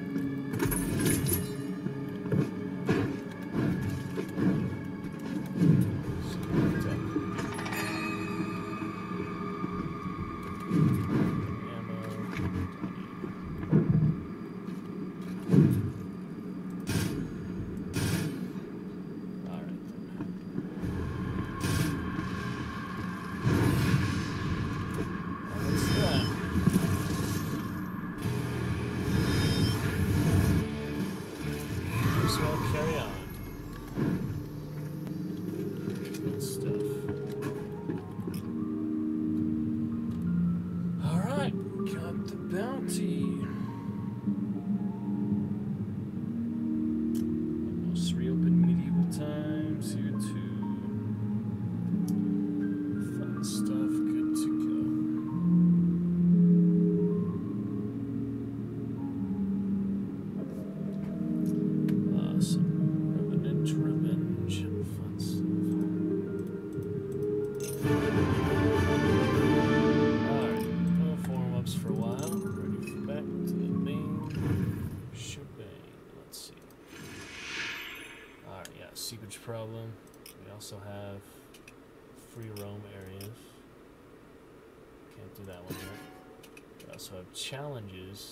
A: Problem. We also have free roam areas. Can't do that one yet. We also have challenges.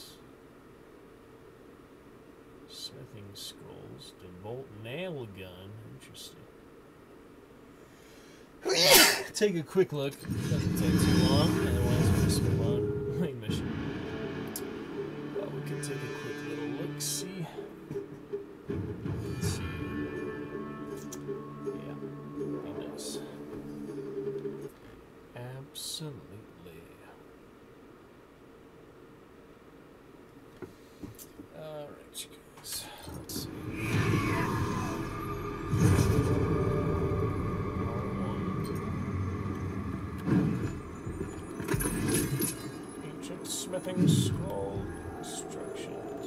A: Smithing scrolls. The bolt nail gun. Interesting. Take a quick look. Doesn't take too long. Otherwise, we'll just move on. Main mission. Well, we can take a quick little look. See. Let's see. Absolutely. Alright, you guys. Let's see. Ancient smithing scroll instructions.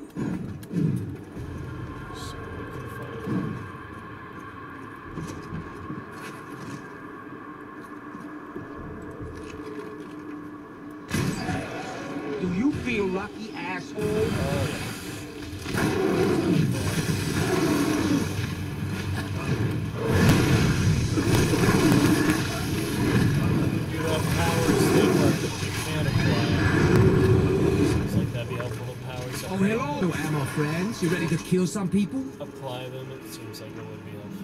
A: See what we can find.
E: Do you feel lucky, asshole?
A: Oh, yeah. You have powers that work that you can't apply. Seems like that'd be helpful to powers.
E: Oh, hello, ammo friends. You ready to kill some people?
A: Apply them, it seems like it would be helpful.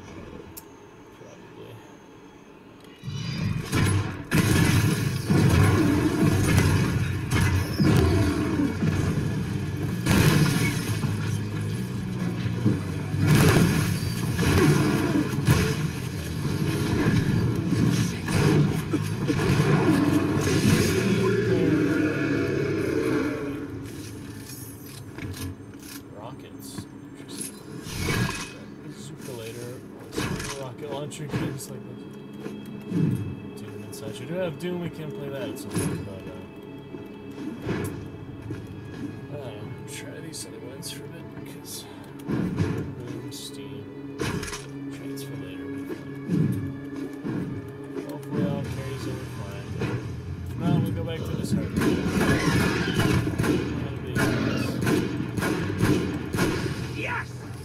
A: Games like this. Doom and such. We do have Doom, we can play that at some point, but uh, uh try these other ones for a bit because Boom, Steam, transfer later. Hopefully all carries over fine. If not, we'll go back to this hard
E: Yes!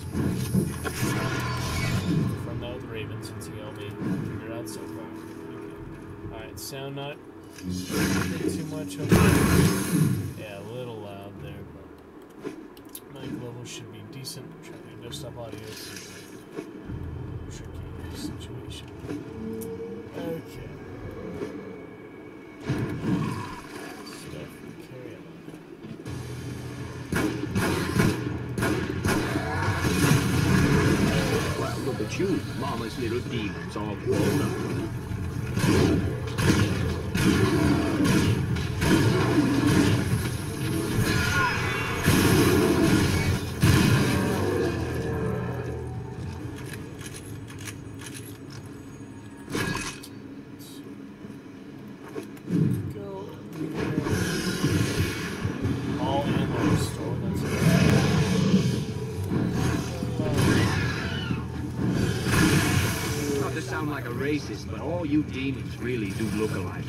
A: Since he helped me figure it out so far. Okay. Alright, sound not too much of it. Yeah, a little loud there, but mic level should be decent. I'm trying to adjust up audio. Tricky situation. Okay. Stuff we carry on.
E: Look at you, Mama's little demons all grown up. sound like a racist, but all you demons really do look alike.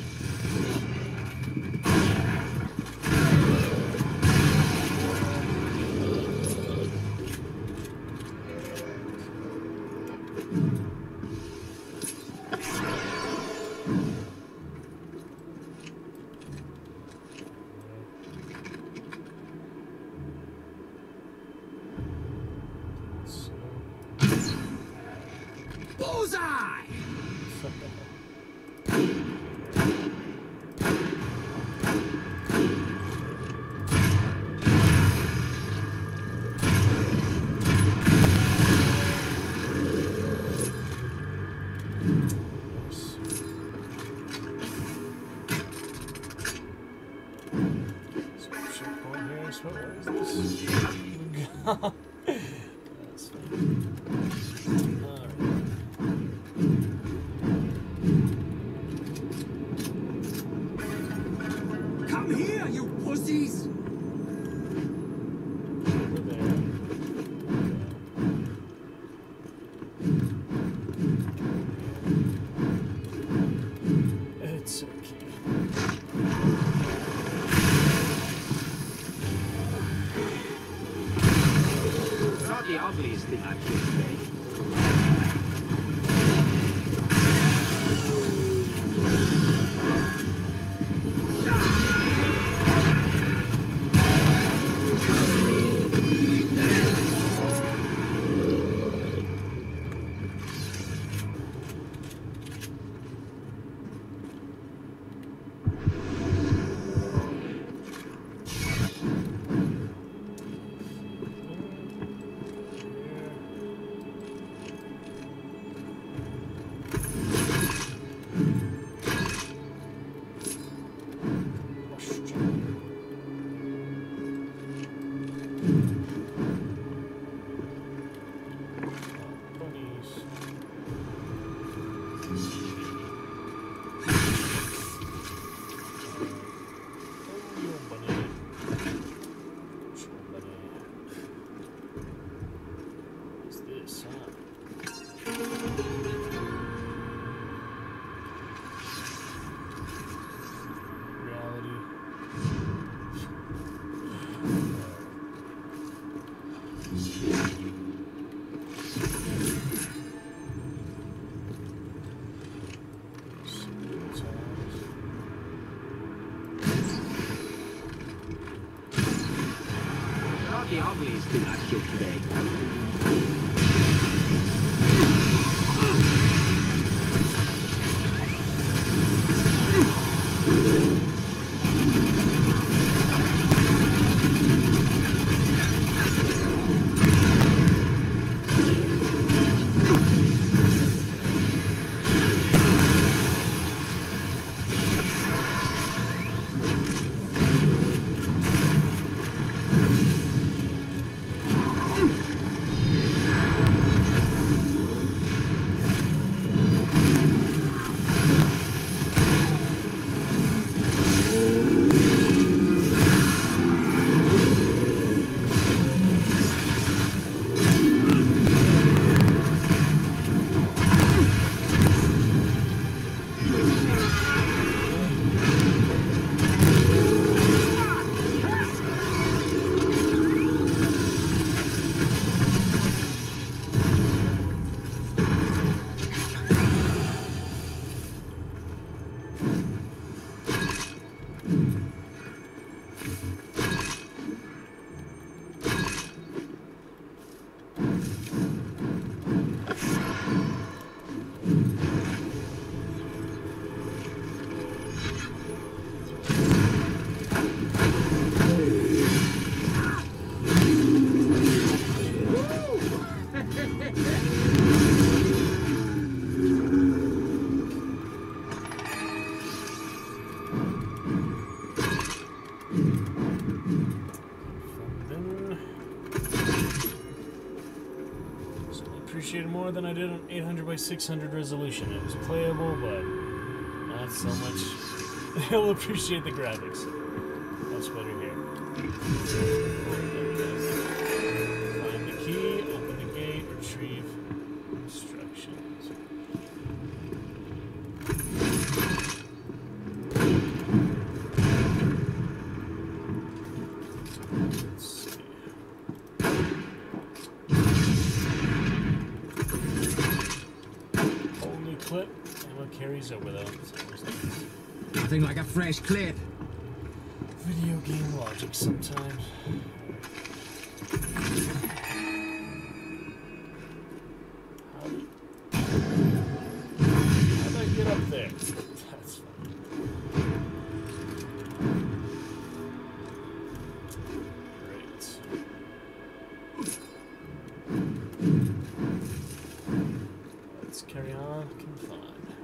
E: Bullseye!
A: That's fine.
E: Come here, you pussies!
A: It's okay.
E: It's not the ugliest thing I've seen today. The ugliest thing I've killed today.
A: Appreciated more than I did on eight hundred by six hundred resolution. It was playable, but not so much. I'll appreciate the graphics. Much better here. Find the key, open the gate, retrieve instructions. clip. Ammo carries over though.
E: Nothing like a fresh clip.
A: Video game logic sometimes. How did, how did I get up there? That's fine. Great. Let's carry on. Confine.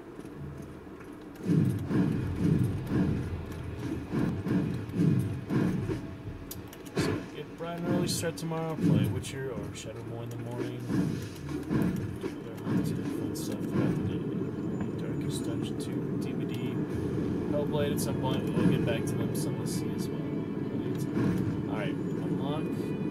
A: Early start tomorrow, play Witcher or Shadowmoor in the morning. Other fun stuff throughout the day. Darkest Dungeon two, D V D. Hellblade at some point, we'll get back to them, some we'll see as well. Alright, unlock.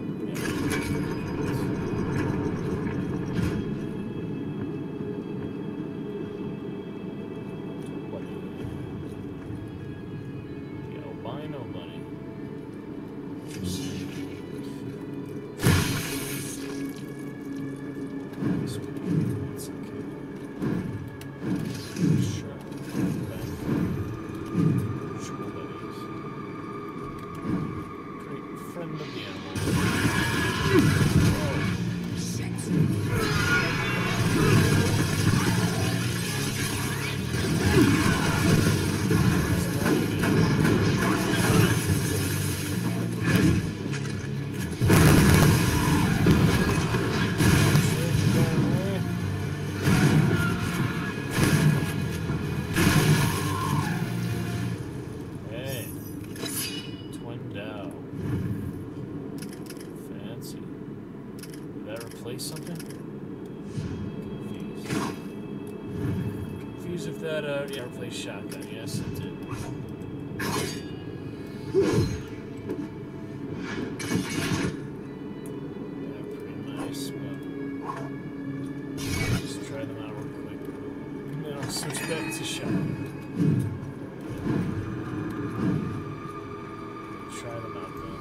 A: Yeah, albino bunny. Something? Confused. Confused if that, uh, yeah, replace shotgun. Yes, it did. Yeah, pretty nice, but just try them out real quick. And then I'll switch back to shotgun. Try them out, though.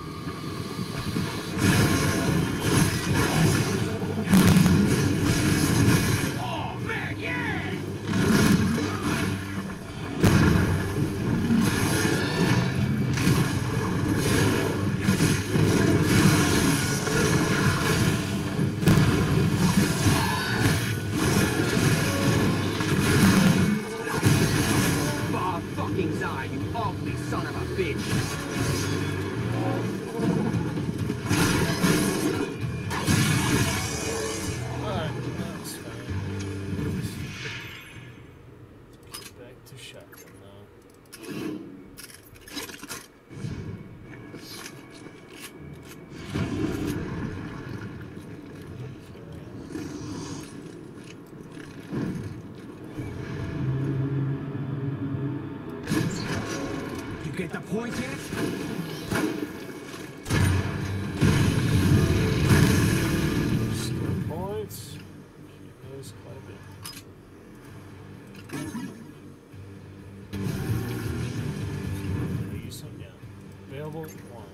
E: Get the point yet?
A: Skill points. There's quite a bit. Use some, yeah. Available one.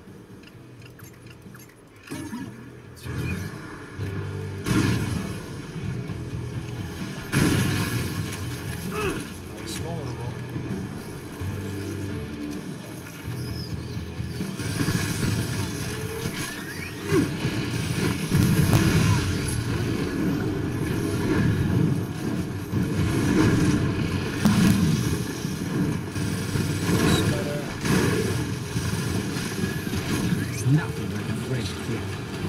A: Two. Nice vulnerable.
E: Nothing like a fresh clip.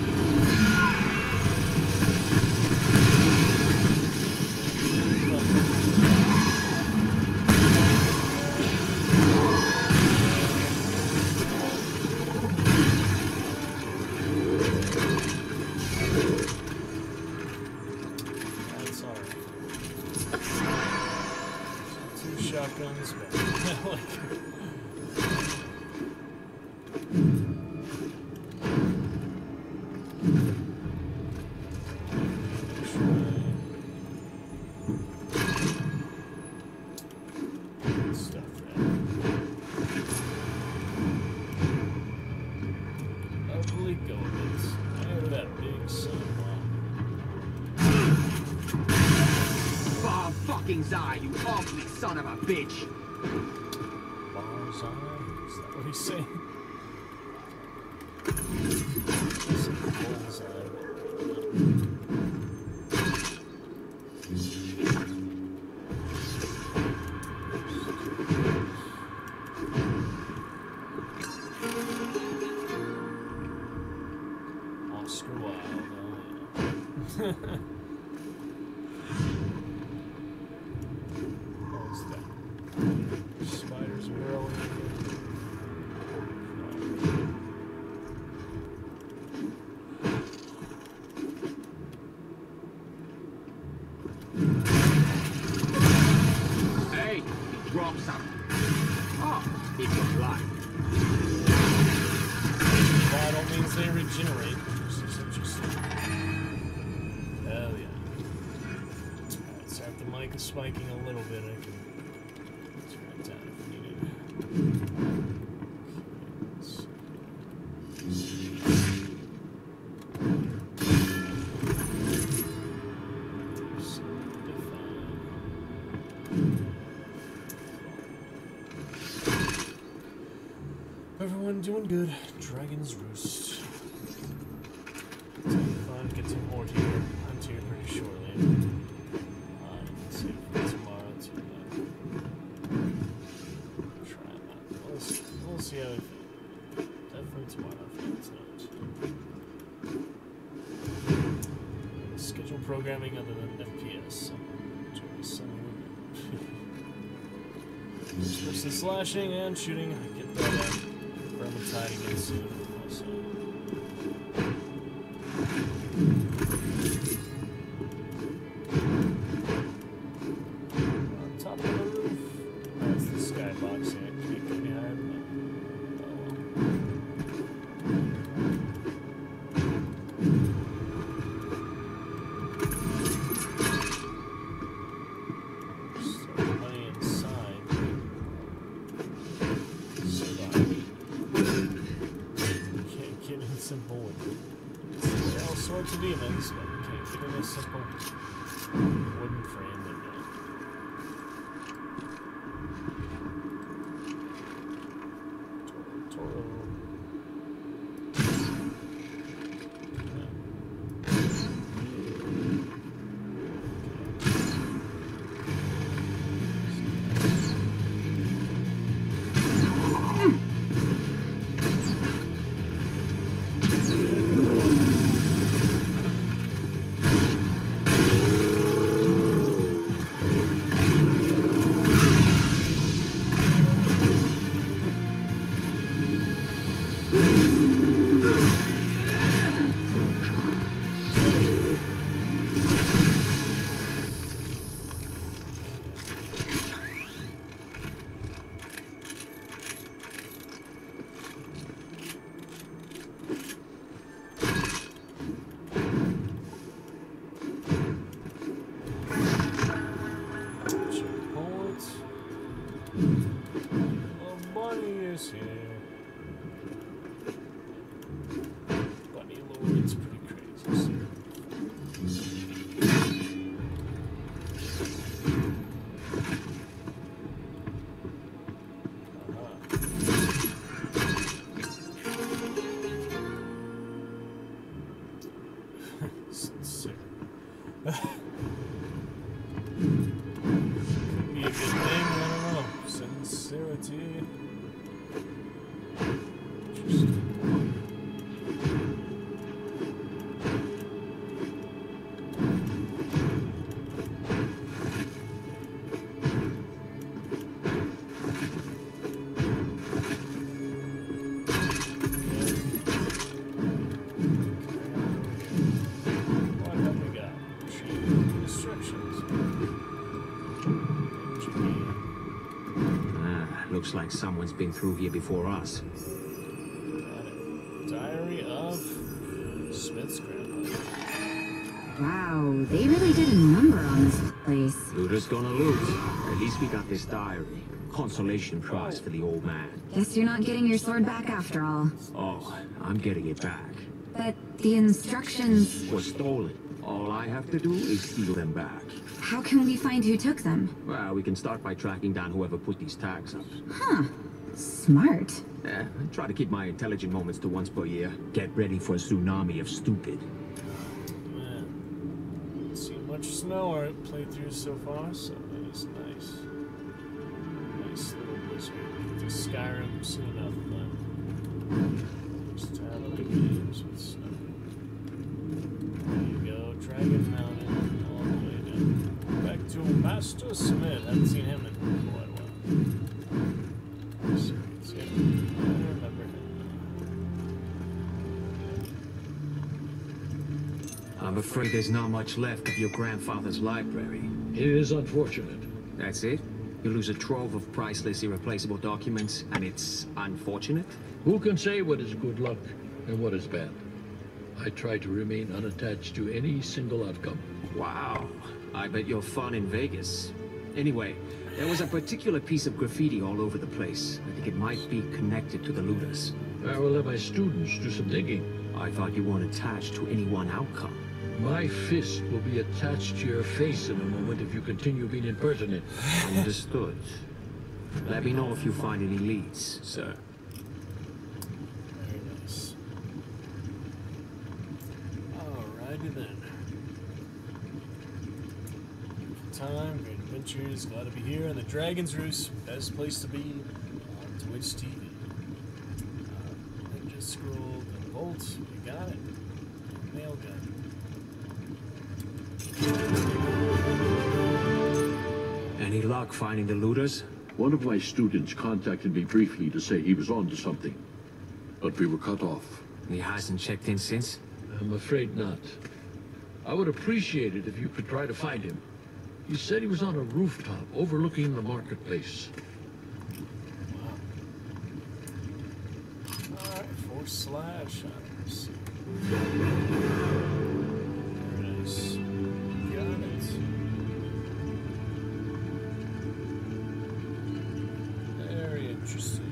A: That's alright. Two shotguns, but like.
E: fucking eye, you ugly son of a bitch!
A: Bars eye? Is that what he's saying? Bull's eye. Oscar Wilde, oh yeah. What's that? Spiders are growing.
E: Hey, drop something. Oh, it's a lie.
A: Vital means they regenerate, which is interesting. Hell yeah. Alright, so if the mic is spiking a little bit, I can turn it down if needed. Okay, let's see. Everyone doing good. Dragon's Roost. It's fun. Get some more here. Hunt here pretty shortly. Uh, let's see if tomorrow to uh, try them out. We'll see, we'll see how we feel. Definitely tomorrow. I feel tonight. Schedule programming other than F P S. So enjoy the sun. Especially slashing and shooting. Get that uh, Vermintide again soon. Also. On top of the roof. That's the skybox here. Can't get behind. Simple with all sorts of demons, but you can't get in a simple wooden frame that uh, Toro.
E: Looks like someone's been through here before us.
A: Got it. Diary of Smith's grandpa.
F: Wow, they really did a number on this place.
E: Looter's gonna loot. At least we got this diary. Consolation prize for the old man.
F: Guess you're not getting your sword back after all.
E: Oh, I'm getting it back.
F: But the instructions...
E: Was stolen. All I have to do is steal them back.
F: How can we find who took them?
E: Well, we can start by tracking down whoever put these tags up.
F: Huh. Smart.
E: Yeah, I try to keep my intelligent moments to once per year. Get ready for a tsunami of stupid.
A: Man, not seen much snow our playthroughs so far, so that is nice. Nice little blizzard. To Skyrim soon enough, but just to have other games with snow. There you go, Dragon Mountain, all the way down. Back to Master Smith. Haven't seen him in quite a while. So, see, I remember him.
E: I'm afraid there's not much left of your grandfather's library.
C: It is unfortunate.
E: That's it? You lose a trove of priceless, irreplaceable documents, and it's unfortunate?
C: Who can say what is good luck and what is bad? I try to remain unattached to any single outcome.
E: Wow. I bet you're fun in Vegas. Anyway, there was a particular piece of graffiti all over the place. I think it might be connected to the looters.
C: I will let my students do some digging.
E: I thought you weren't attached to any one outcome.
C: My fist will be attached to your face in a moment if you continue being impertinent.
E: Understood. Let me know if you find any leads, sir.
A: Very nice. Alrighty then. Good time, great adventures, glad to be here, and the Dragon's Roost, best place to be on Twitch T V. Uh, and just scroll the bolt, you got it. Nail gun.
E: Any luck finding the looters?
G: One of my students contacted me briefly to say he was on to something, but we were cut off.
E: He hasn't checked in since?
C: I'm afraid not. I would appreciate it if you could try to find him. He said he was on a rooftop overlooking the marketplace.
A: Wow. Alright, four slash. Let's see. Very nice. Got it. Very interesting.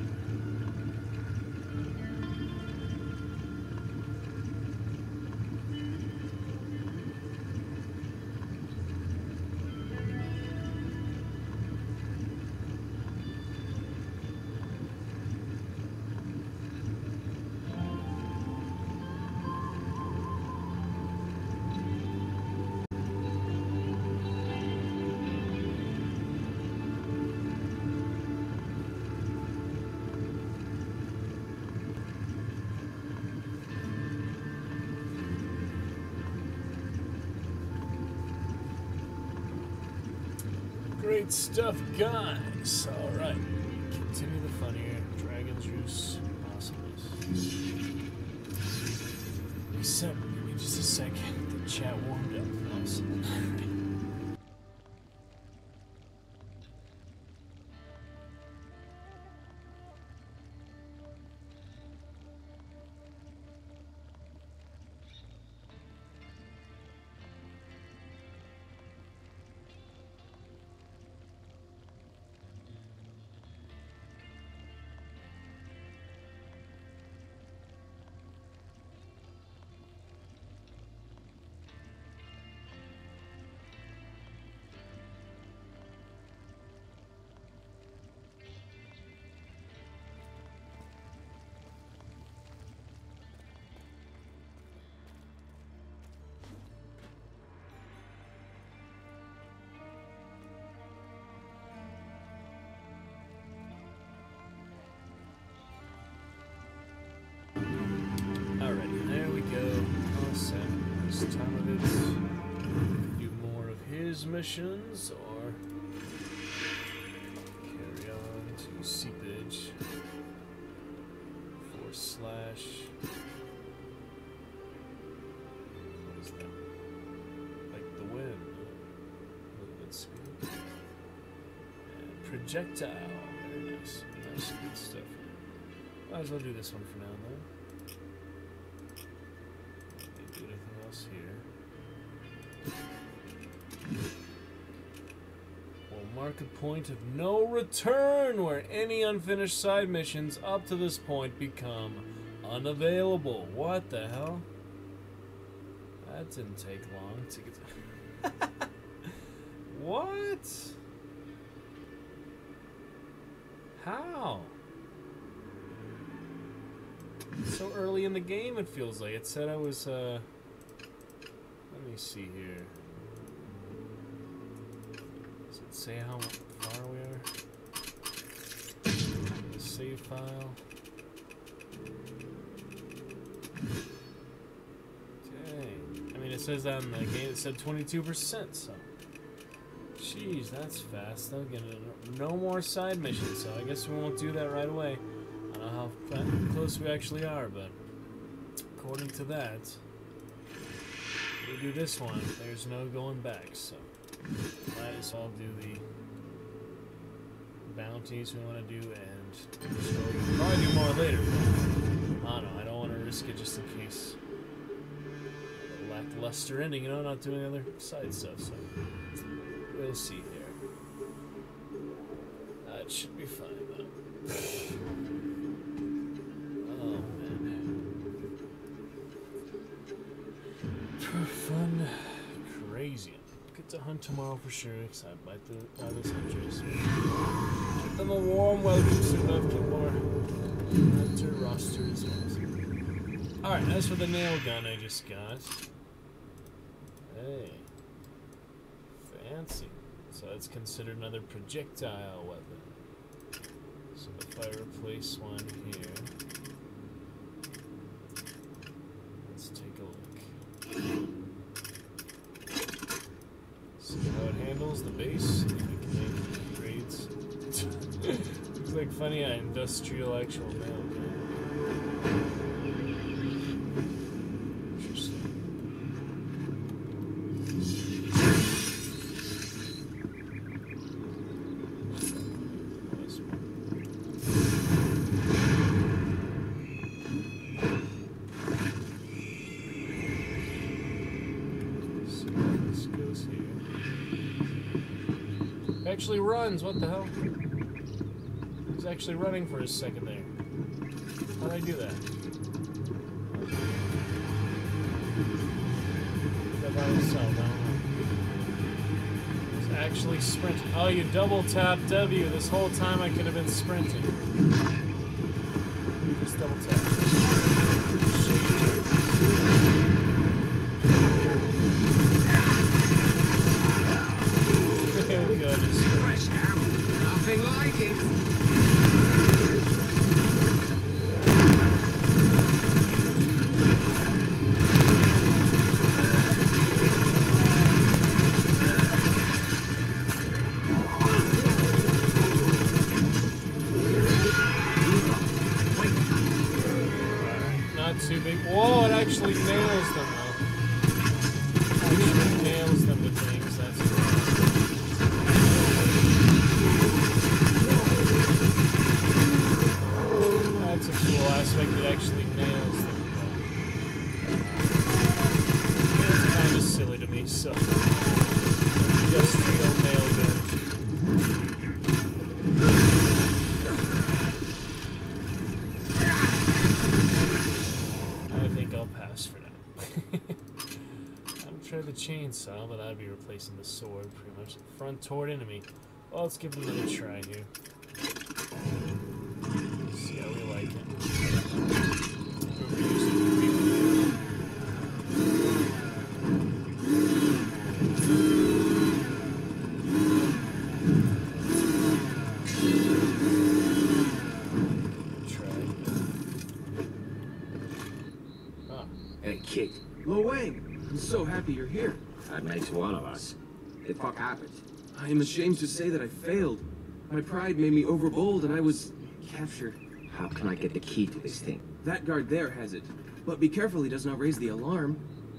A: Great stuff, guys. All right, continue the fun here. Dragon's Roost, awesomeness. Reset. Give me just a second. The chat warmed up. Awesome. Alrighty, there we go. All set. This time of it. Do more of his missions or carry on to seepage. Four slash. What is that? Like the wind. Movement speed. And projectile. Very nice. Nice good stuff here. Might as well do this one for now though. We'll mark a point of no return where any unfinished side missions up to this point become unavailable. What the hell? That didn't take long to get to... What? How? So early in the game, it feels like. It said I was, uh... let me see here. Does it say how far we are? The save file. Okay. I mean, it says that in the game, it said twenty-two percent, so... Jeez, that's fast. They'll get it. No more side missions, so I guess we won't do that right away. I don't know how close we actually are, but according to that, we do this one, there's no going back, so might as well do the bounties we want to do, and we'll probably do more later, but I don't know, I don't want to risk it just in case. A lackluster ending, you know, not doing other side stuff, so we'll see here. Uh, it should be fine, though. Oh, man. Fun. Crazy. Get to hunt tomorrow for sure, excited by, the, by those hunters. Give them a warm welcome, so love to more hunter roster as well. Alright, as for the nail gun I just got. Hey. Fancy. So it's considered another projectile weapon. So if I replace one here, let's take a look. See how it handles the base. We can make grades. Looks like funny, an industrial actual nail gun. Actually runs, what the hell? He's actually running for a second there. How'd I do that? That by himself, I don't know. He's actually sprinting. Oh, you double tap W. This whole time I could have been sprinting. Just double tap.
E: Nothing like it.
A: Not too big. Whoa, it actually nails them though. Actually nails them to things, that's cool. That's a cool aspect, it actually nails them. It's kind of silly to me, so just real nail gun. I think I'll pass for now. I'm trying the chainsaw, but I'd be replacing the sword pretty much. Front toward enemy. Well, let's give it another try here. See how we like it.
E: Hey, kid. Lo Wang, I'm so happy you're here. That makes one of us. The fuck happened? I am ashamed to say that I failed. My pride made me overbold and I was captured. How can I get the key to this thing? That guard there has it. But be careful he does not raise the alarm.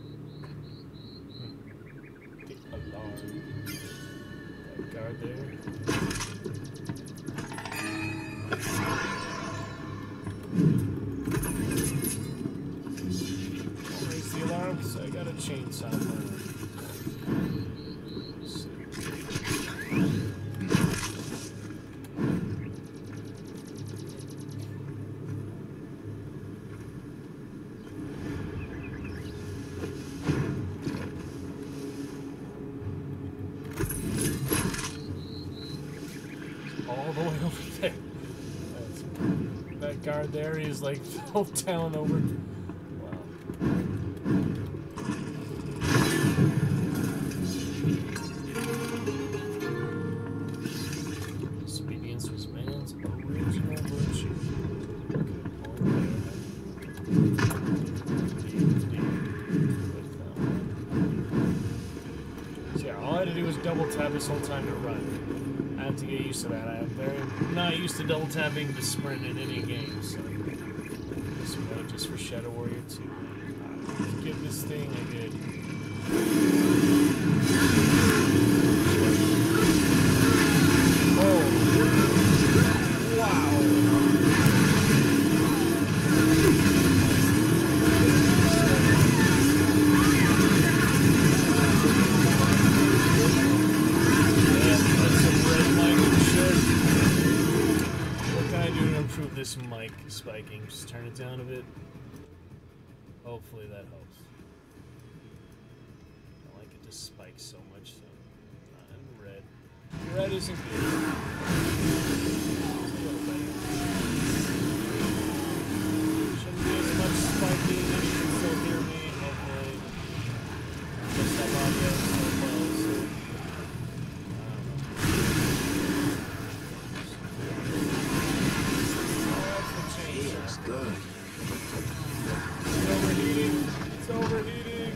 A: The alarm. That guard there. Raise the alarm, so I got a chainsaw for him. all the way over there. That's, that guard there is like whole town over. Wow. Expedience was man's original virtue. So yeah, all I had to do was double tap this whole time to run. I have to get used to that. I am very not used to double tapping to sprint in any game, so this one just for Shadow Warrior two. Uh, give this thing a good. Oh! Wow! Improve this mic spiking. Just turn it down a bit. Hopefully that helps. I like it to spike so much, so and red. Red isn't good. It's a little better. Shouldn't be as much spiking. You can still hear me. Hopefully. Just that audio so well. So.
B: Good.
A: It's overheating. It's overheating.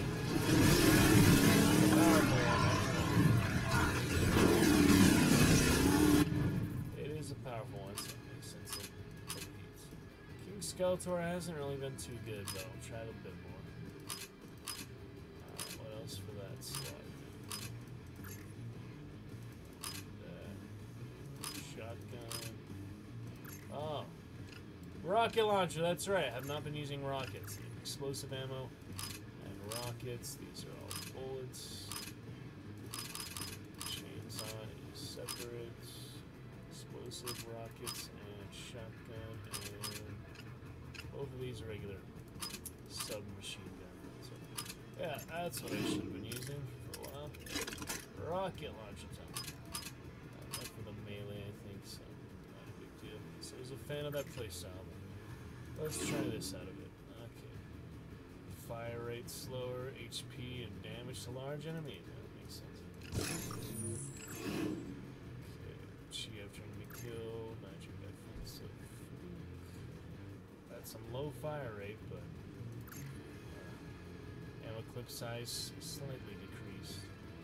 A: It is a powerful one, so it makes sense it overheats. King Skeletor hasn't really been too good, though. I'll try it a bit more. Uh, what else for that slot? Uh, shotgun. Oh. Rocket launcher, that's right. I have not been using rockets. Explosive ammo and rockets. These are all bullets. Chainsaw is separate. Explosive rockets and shotgun. And both of these are regular submachine gun. So, yeah, that's what I should have been using for a while. Rocket launcher time. Uh, not for the melee, I think, so not a big deal. So I was a fan of that playstyle. Let's try this out of it. Okay. Fire rate slower, H P, and damage to large enemies. That makes sense. Okay. Chi after enemy kill, magic offensive. That's some low fire rate, but uh, ammo clip size slightly decreased.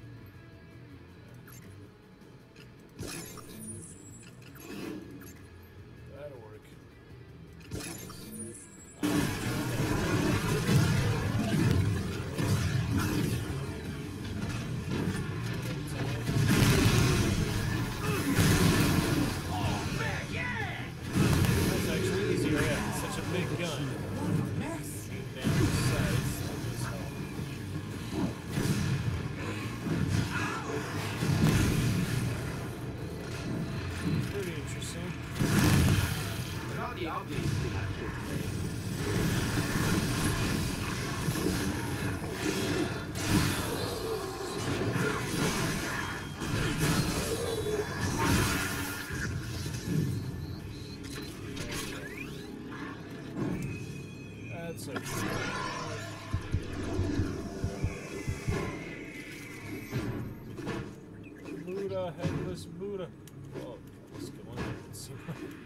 A: That'll work. That's a Buddha, headless Buddha. Oh, let's go on there and see.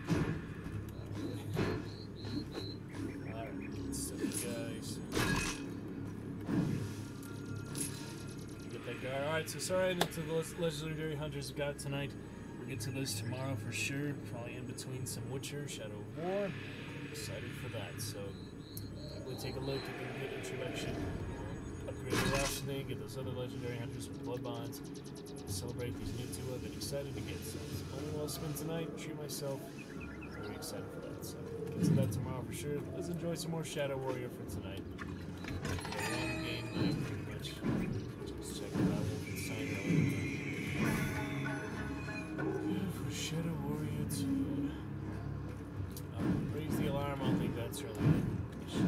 A: Alright, so guys. Get that guy. Alright, so sorry I didn't get to the Legendary Hunters we got tonight. We'll get to those tomorrow for sure. Probably in between some Witcher, Shadow of War. I'm excited for that. So we'll take a look at a good introduction. Upgrade the rationing, get those other Legendary Hunters with blood bonds. Celebrate these new two I've been excited to get. So money well spent tonight. Treat myself. Very excited for that. So get to that tomorrow for sure. Let's enjoy some more Shadow Warrior for tonight. A long game night pretty much. Just check it out. Wolfenstein yeah, for Shadow Warrior two. Um, raise the alarm. I don't think that's really an issue.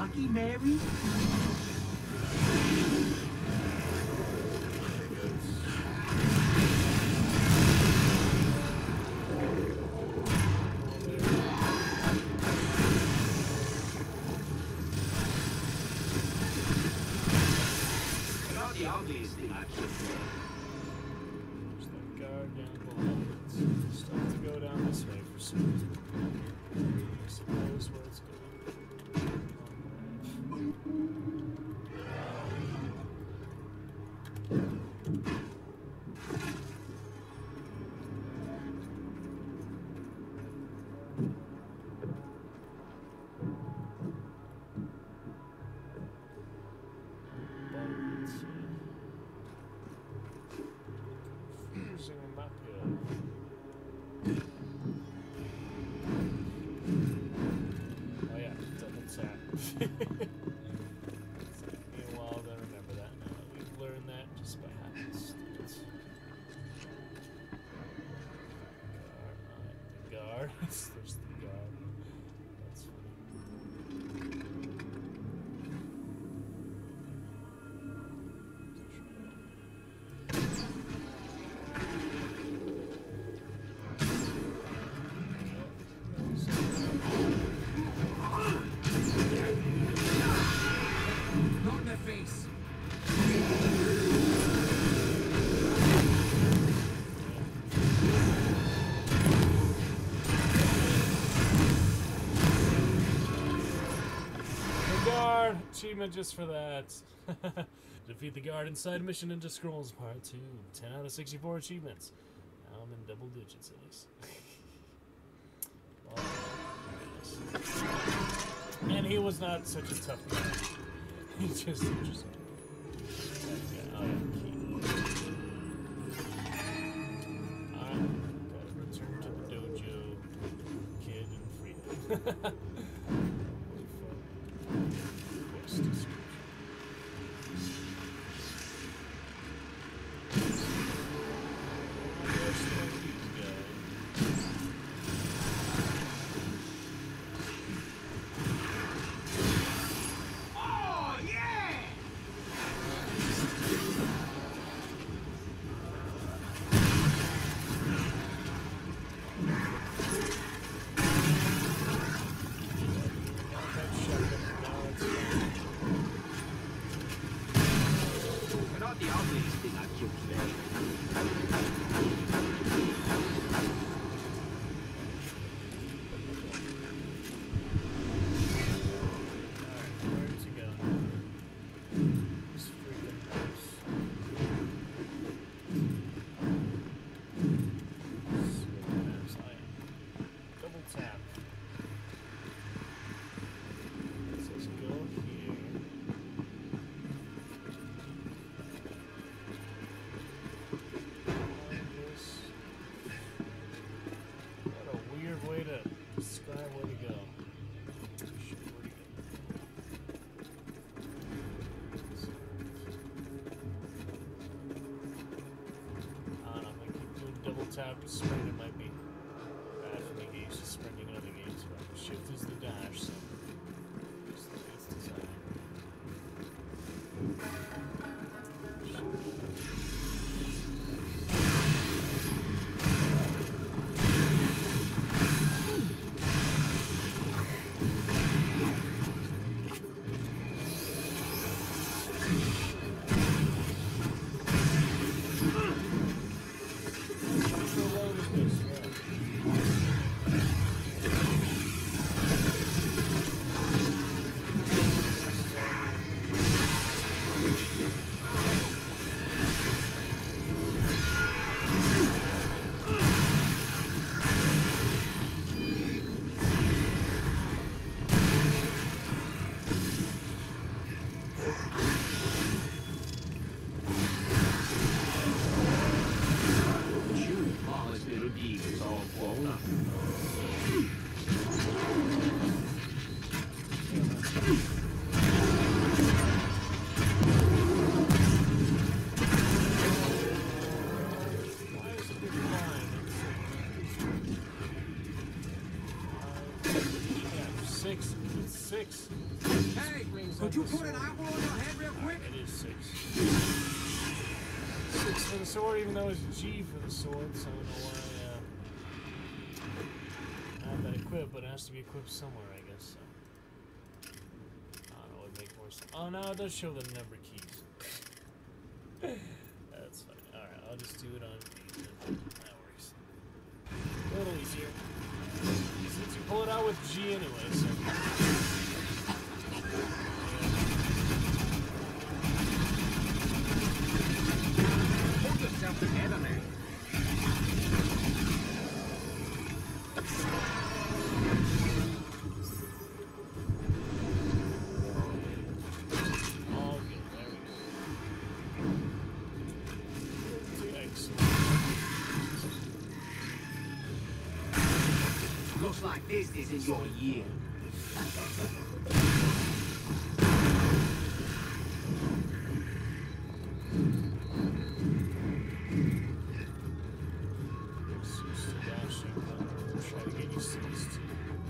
H: Blocky Mary?
C: Not the ugliest thing I've seen.
A: There's that guard down below. It's just have to go down this way for some reason. I suppose where it's going. Using a map here. Oh yeah, double tap. It's taken me a while to remember that now. We've learned that just by happenstance. Guard, alright, the guard. There's the guard. That's funny.
E: Not in the face.
A: The guard! Achievement just for that. Defeat the guard inside Mission Ninja Scrolls Part two. ten out of sixty-four achievements. Now I'm in double digits at least. Well, yes. And he was not such a tough guy. He's just interesting. Okay, oh yeah, key. Alright, gotta return to the dojo, kid, and freedom. Quest description. Where's the guy?
H: Oh, yeah!
C: But not the ugliest thing I've killed today.
A: Where to go? This freaking house. See what the map's like. Double tap. It says go here. Like this. What a weird way to describe where to go. Shit, where to go? I don't know, if I keep doing double tap to sprint, it might be bad for me to get used to sprinting in other games, but shift is the dash, so it's the way it's designed. So low is this,
C: You, lawless little demons all blown up.
A: Why is it different line? It's, uh, yeah, six. It's six.
E: Hey!
A: rings
H: Could
A: on
H: you
A: the
H: put an
A: sword.
H: apple on your head real quick?
A: It is six. Six for the sword, even though it's G for the sword, so I don't know why uh, I have that equipped, but it has to be equipped somewhere, I guess, so. I don't know what would make more sense. Oh, no, it does show the number keys. That's funny. Alright, I'll just do it on D. That works. A little easier. Since you pull it out with G anyway, so.
H: Hold yourself together, man.
A: All good. There we go. Excellent.
H: Looks like this isn't your year.
A: Used to dashing, but I'm trying to get used to this too.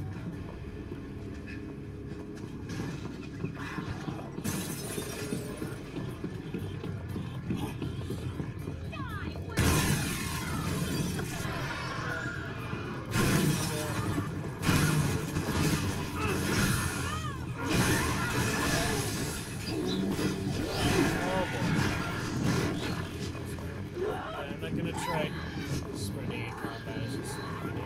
A: I'm not gonna try spreading in combat. It's just not gonna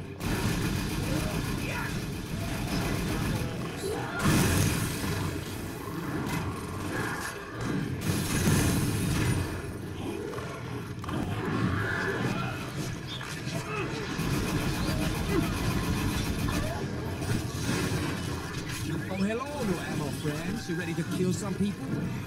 H: Oh, hello, new ammo friends. You ready to kill some people?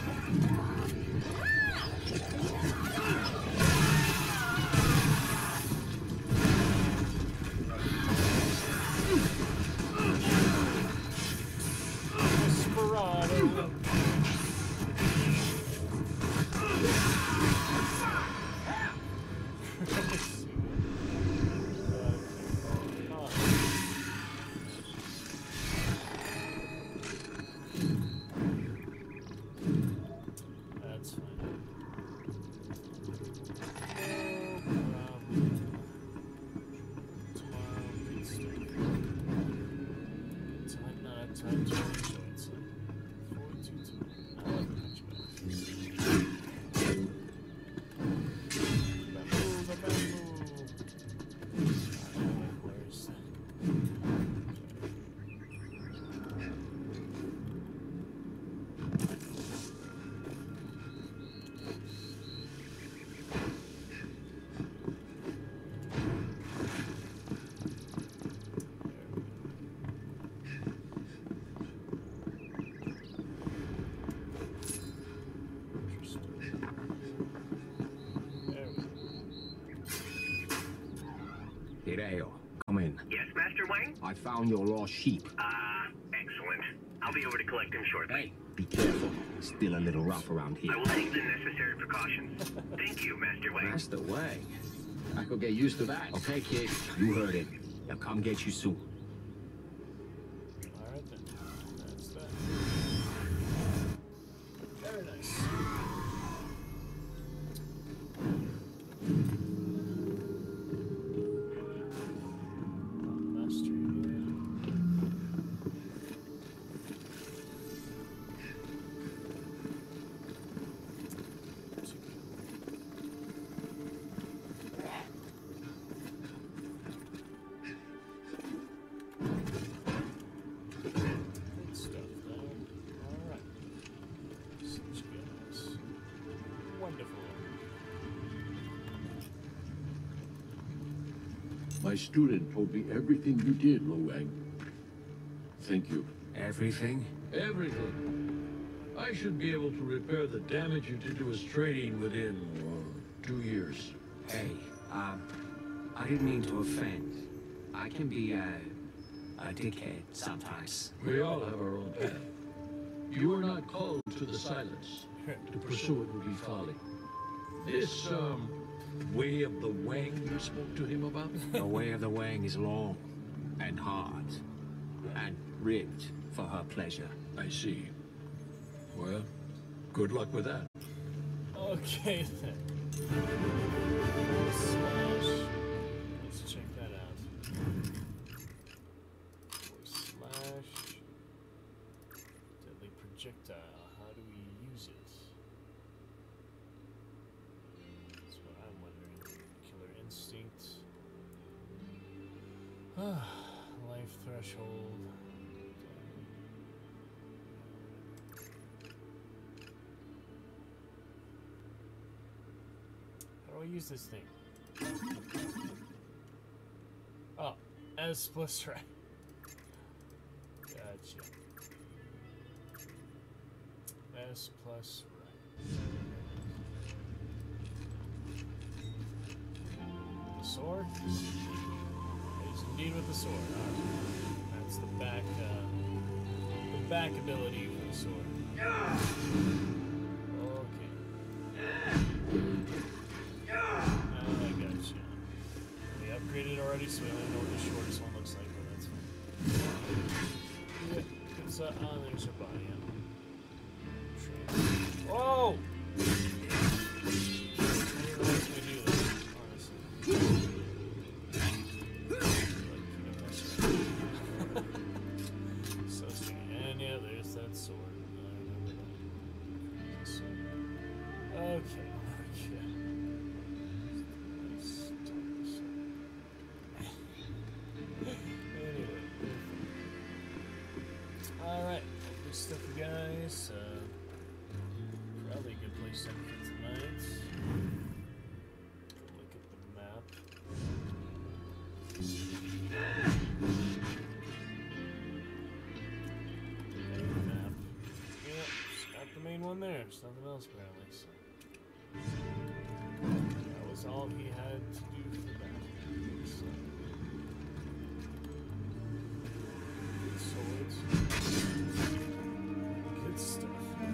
A: Desperado. That's fine. No problem. Tomorrow, good stuff. Time, not time to enjoy it, so. Four, two, two. I love the hunchback. Bamboo, the bamboo. Alright, where's that?
H: Hideo, come in.
I: Yes, Master Wayne?
H: I found your lost sheep.
I: Ah, excellent. I'll be over to collect him shortly.
H: Hey, be careful. It's still a little rough around here.
I: I will take the necessary precautions. Thank you, Master Wayne.
E: That's the way. I could get used to that.
H: Okay, kid, you heard it. They'll come get you soon.
A: Alright then. That's that. Very nice. Master here. Good stuff there. Alright. Such goodness. Wonderful.
G: My student told me everything you did, Lo Wang. Thank you.
H: Everything?
J: Everything. I should be able to repair the damage you did to his training within uh, two years.
H: Hey, um, I didn't mean to offend. I can be a, a dickhead sometimes.
J: We all have our own path. You are not called to the silence. To pursue it would be folly. This, um, way of the Wang you spoke to him about?
H: The way of the Wang is long and hard and ribbed for her pleasure.
J: I see. Well, good luck with that.
A: Okay then. Slash. Let's check that out. Forward slash. Deadly projectile. How do we use it? That's what I'm wondering. Killer instinct. Life threshold. How do I use this thing? Oh, S plus right. Gotcha. S plus right. The sword? Is indeed with the sword. Right. That's the back, uh, the back ability for the sword. Upgraded already, so we only know what the shortest one looks like, but that's fine. Yeah, it's, uh, oh, there's her body. Yeah. Whoa! I didn't realize we do this, honestly. So sweet. And yeah, there's that sword. I remember that. Sword. Okay, okay. Alright, good stuff, guys. Uh, probably a good place to end for tonight. Look at the map. Main map. Yep, just got the main one there. There's nothing else, apparently. So. That was all he had to do for that. So. Swords. Good stuff.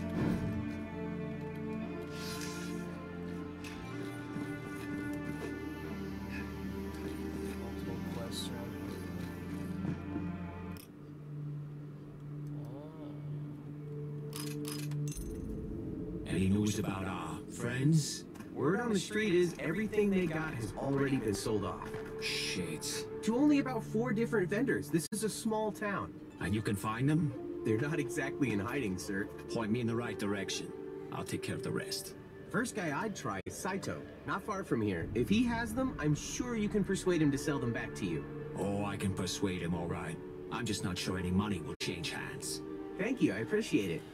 A: Multiple quests around
H: here. Any news about our friends?
E: Word on the street is everything they got has already been sold off.
H: Shit.
E: To only about four different vendors. This is a small town.
H: And you can find them?
E: They're not exactly in hiding, sir.
H: Point me in the right direction. I'll take care of the rest.
E: First guy I'd try is Saito. Not far from here. If he has them, I'm sure you can persuade him to sell them back to you.
H: Oh, I can persuade him, all right. I'm just not sure any money will change hands.
E: Thank you, I appreciate it.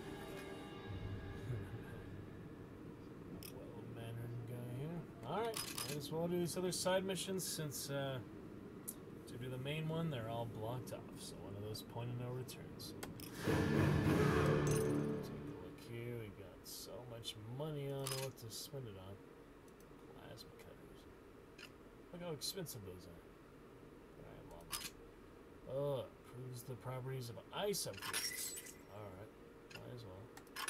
A: Well-mannered guy here. Alright, might as well do these other side missions since, uh, to do the main one, they're all blocked off. So one of those point of no returns. Take a look here. We got so much money. I don't know what to spend it on. Plasma cutters. Look how expensive those are. Alright, well. Oh, improves the properties of ice upgrades. Alright, might as well.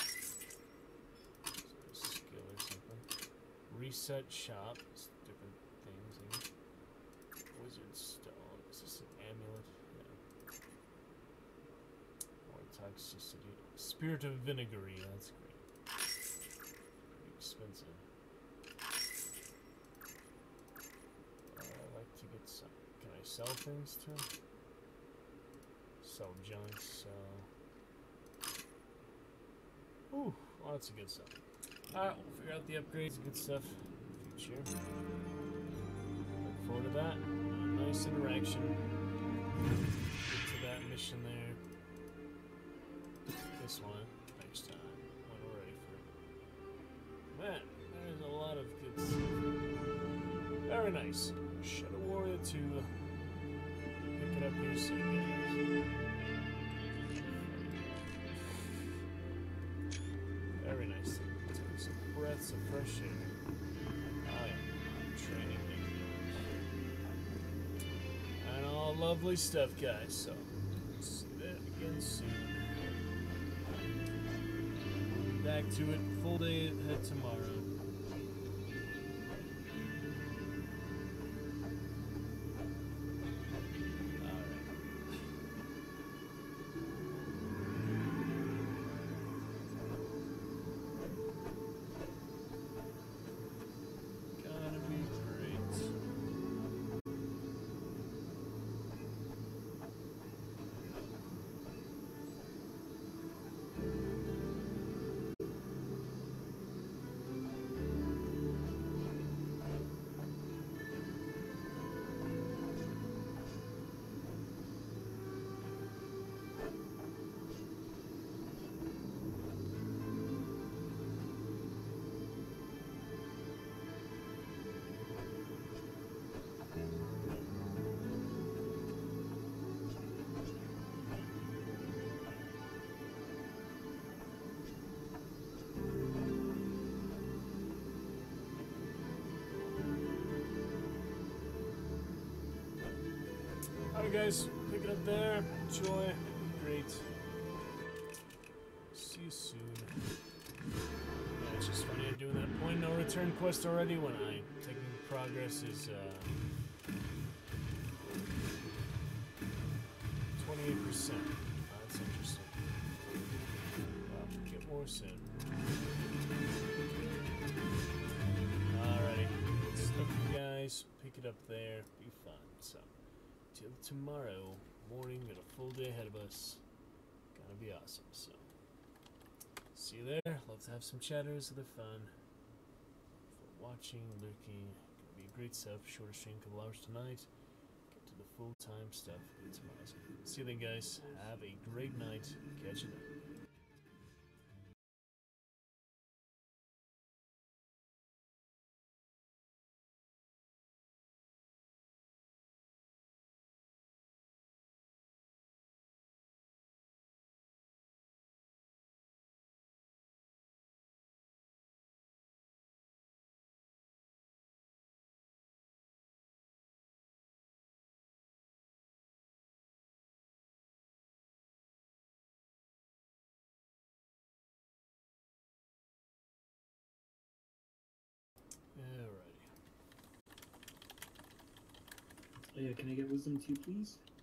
A: Skill or something. Reset shop. It's different things here. Wizard stone. Is this an amulet? Yeah. More toxicity. Spirit of vinegary. That's great. Pretty expensive. Uh, I'd like to get some. Can I sell things too? Sell junk, sell. Ooh, lots of good stuff. Alright, we'll figure out the upgrades, good stuff. Future. Look forward to that. Nice interaction. Get to that mission there. This one next time when we're ready for it. Man, there's a lot of good stuff. Very nice. Shadow Warrior two. Pick it up here soon, guys. Very nice. Take some breaths of fresh air. I am training videos. And all lovely stuff, guys. So, see that again soon. Back to it. Full day ahead tomorrow. guys, pick it up there. Enjoy. Great. See you soon. Yeah, it's just funny I'm doing that point no return quest already when I taking progress is uh twenty-eight percent. Oh, that's interesting. Well, get more soon. Alrighty. Stuff you guys, pick it up there, be fun. So till tomorrow morning, got a full day ahead of us. Gonna be awesome, so see you there. Love to have some chatters, other fun. For watching, lurking, gonna be great stuff. Shorter stream, couple hours tonight. Get to the full-time stuff. It's awesome. See you then, guys. Have a great night. Catch you then. Alrighty.
K: Oh yeah, can I get wisdom too, please?